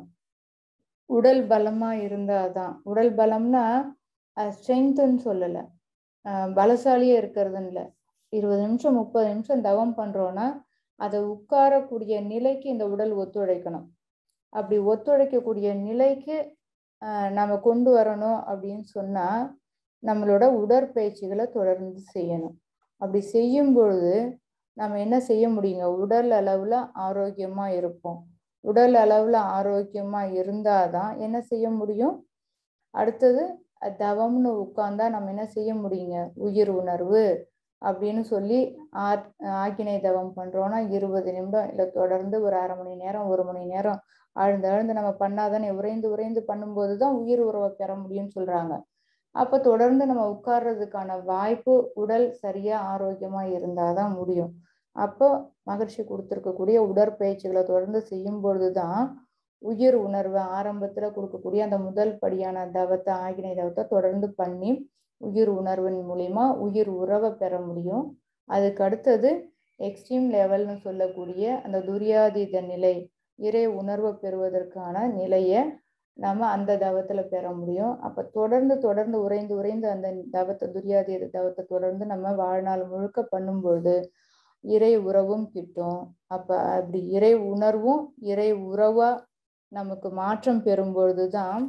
S2: உடல் பலமா இருந்தாதான், உடல் பலம்னா ஸ்ட்ரென்த்துன்னு சொல்லலை, பலசாலியா இருக்கிறதுன்னு இல்லை. இருபது நிமிஷம் முப்பது நிமிஷம் தவம் பண்றோம்னா அதை உட்காரக்கூடிய நிலைக்கு இந்த உடல் ஒத்துழைக்கணும். அப்படி ஒத்துழைக்கக்கூடிய நிலைக்கு ஆஹ் நம்ம கொண்டு வரணும் அப்படின்னு சொன்னா நம்மளோட உடற்பயிற்சிகளை தொடர்ந்து செய்யணும். அப்படி செய்யும் பொழுது நம்ம என்ன செய்ய முடியுங்க? உடல் அளவுல ஆரோக்கியமா இருப்போம். உடல் அளவுல ஆரோக்கியமா இருந்தாதான் என்ன செய்ய முடியும்? அடுத்தது தவம்னு உட்கார்ந்தா நம்ம என்ன செய்ய முடியுங்க? உயிர் உணர்வு அப்படின்னு சொல்லி ஆ ஆக்கினை தவம் பண்றோம்னா இருபது நிமிடம் இல்லை தொடர்ந்து ஒரு அரை மணி நேரம் ஒரு மணி நேரம் ஆழ்ந்து ஆழ்ந்து நம்ம பண்ணாதானே, உறைந்து உறைந்து பண்ணும்போது தான் உயிர் உறவை பெற முடியும்னு சொல்றாங்க. அப்போ தொடர்ந்து நம்ம உட்கார்றதுக்கான வாய்ப்பு உடல் சரியா ஆரோக்கியமா இருந்தாதான் முடியும். அப்போ மகரிஷி கொடுத்துருக்கக்கூடிய உடற்பயிற்சிகளை தொடர்ந்து செய்யும் பொழுதுதான் உயிர் உணர்வு ஆரம்பத்துல கொடுக்கக்கூடிய அந்த முதல் படியான தவத்தை ஆகினை தவத்தை தொடர்ந்து பண்ணி உயிர் உணர்வின் மூலியமா உயிர் உறவை பெற முடியும். அதுக்கு அடுத்தது எக்ஸ்ட்ரீம் லெவல்னு சொல்லக்கூடிய அந்த துரியாதீத நிலை, இறை உணர்வை பெறுவதற்கான நிலையை நம்ம அந்த தவத்துல பெற முடியும். அப்ப தொடர்ந்து தொடர்ந்து உறைந்து உறைந்து அந்த தவத்தை துரியாதீத தவத்தை தொடர்ந்து நம்ம வாழ்நாள் முழுக்க பண்ணும்பொழுது இறை உறவும் கிட்டும். அப்ப அப்படி இறை உணர்வும் இறை உறவா நமக்கு மாற்றம் பெறும் பொழுதுதான்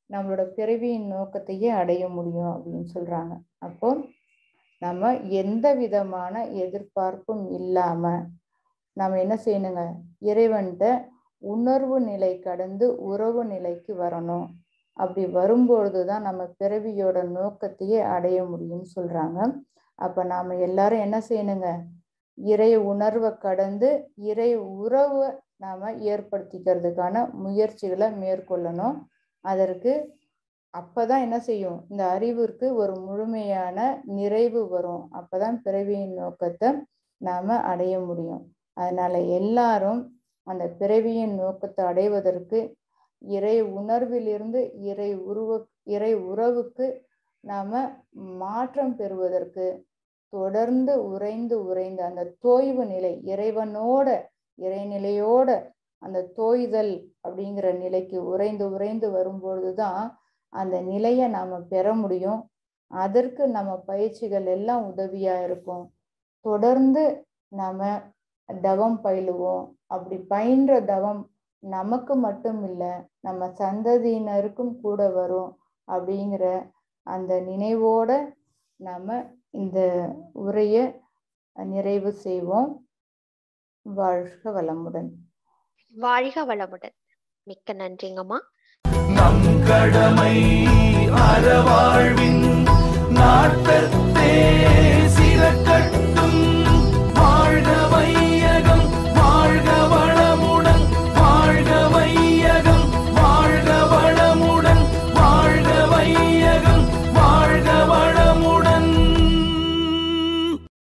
S2: நம்மளோட பிறவியின் நோக்கத்தையே அடைய முடியும் அப்படின்னு சொல்றாங்க. அப்போ நம்ம எந்த விதமான எதிர்பார்ப்பும் இல்லாம நம்ம என்ன செய்யணுங்க, இறைவன்கிட்ட உணர்வு நிலை கடந்து உறவு நிலைக்கு வரணும். அப்படி வரும்பொழுதுதான் நம்ம பிறவியோட நோக்கத்தையே அடைய முடியும்னு சொல்றாங்க. அப்ப நாம எல்லாரும் என்ன செய்யணுங்க, இறை உணர்வை கடந்து இறை உறவை நாம ஏற்படுத்திக்கிறதுக்கான முயற்சிகளை மேற்கொள்ளணும். அதற்கு அப்பதான் என்ன செய்யும், இந்த அறிவிற்கு ஒரு முழுமையான நிறைவு வரும். அப்பதான் பிறவியின் நோக்கத்தை நாம அடைய முடியும். அதனால எல்லாரும் அந்த பிறவியின் நோக்கத்தை அடைவதற்கு இறை உணர்விலிருந்து இறை உருவ இறை உறவுக்கு நாம மாற்றம் பெறுவதற்கு தொடர்ந்து உறைந்து உறைந்து அந்த தோய்வு நிலை, இறைவனோட இறைநிலையோட அந்த தோய்தல் அப்படிங்கிற நிலைக்கு உறைந்து உறைந்து வரும்பொழுதுதான் அந்த நிலையை நாம பெற முடியும். அதற்கு நம்ம பயிற்சிகள் எல்லாம் உதவியா இருக்கும். தொடர்ந்து நாம தவம் பயிலுவோம். அப்படி பயின்ற தவம் நமக்கு மட்டும் இல்லை, நம்ம சந்ததியினருக்கும் கூட வரும் அப்படிங்கிற அந்த நினைவோட நாம இந்த உரையை நிறைவு செய்வோம். வாழ்க வளமுடன்.
S1: வாழ்க வளமுடன். மிக்க நன்றிங்கம்மா.
S3: நம் கடமை அறவாழ்வின் நாட்டத்தே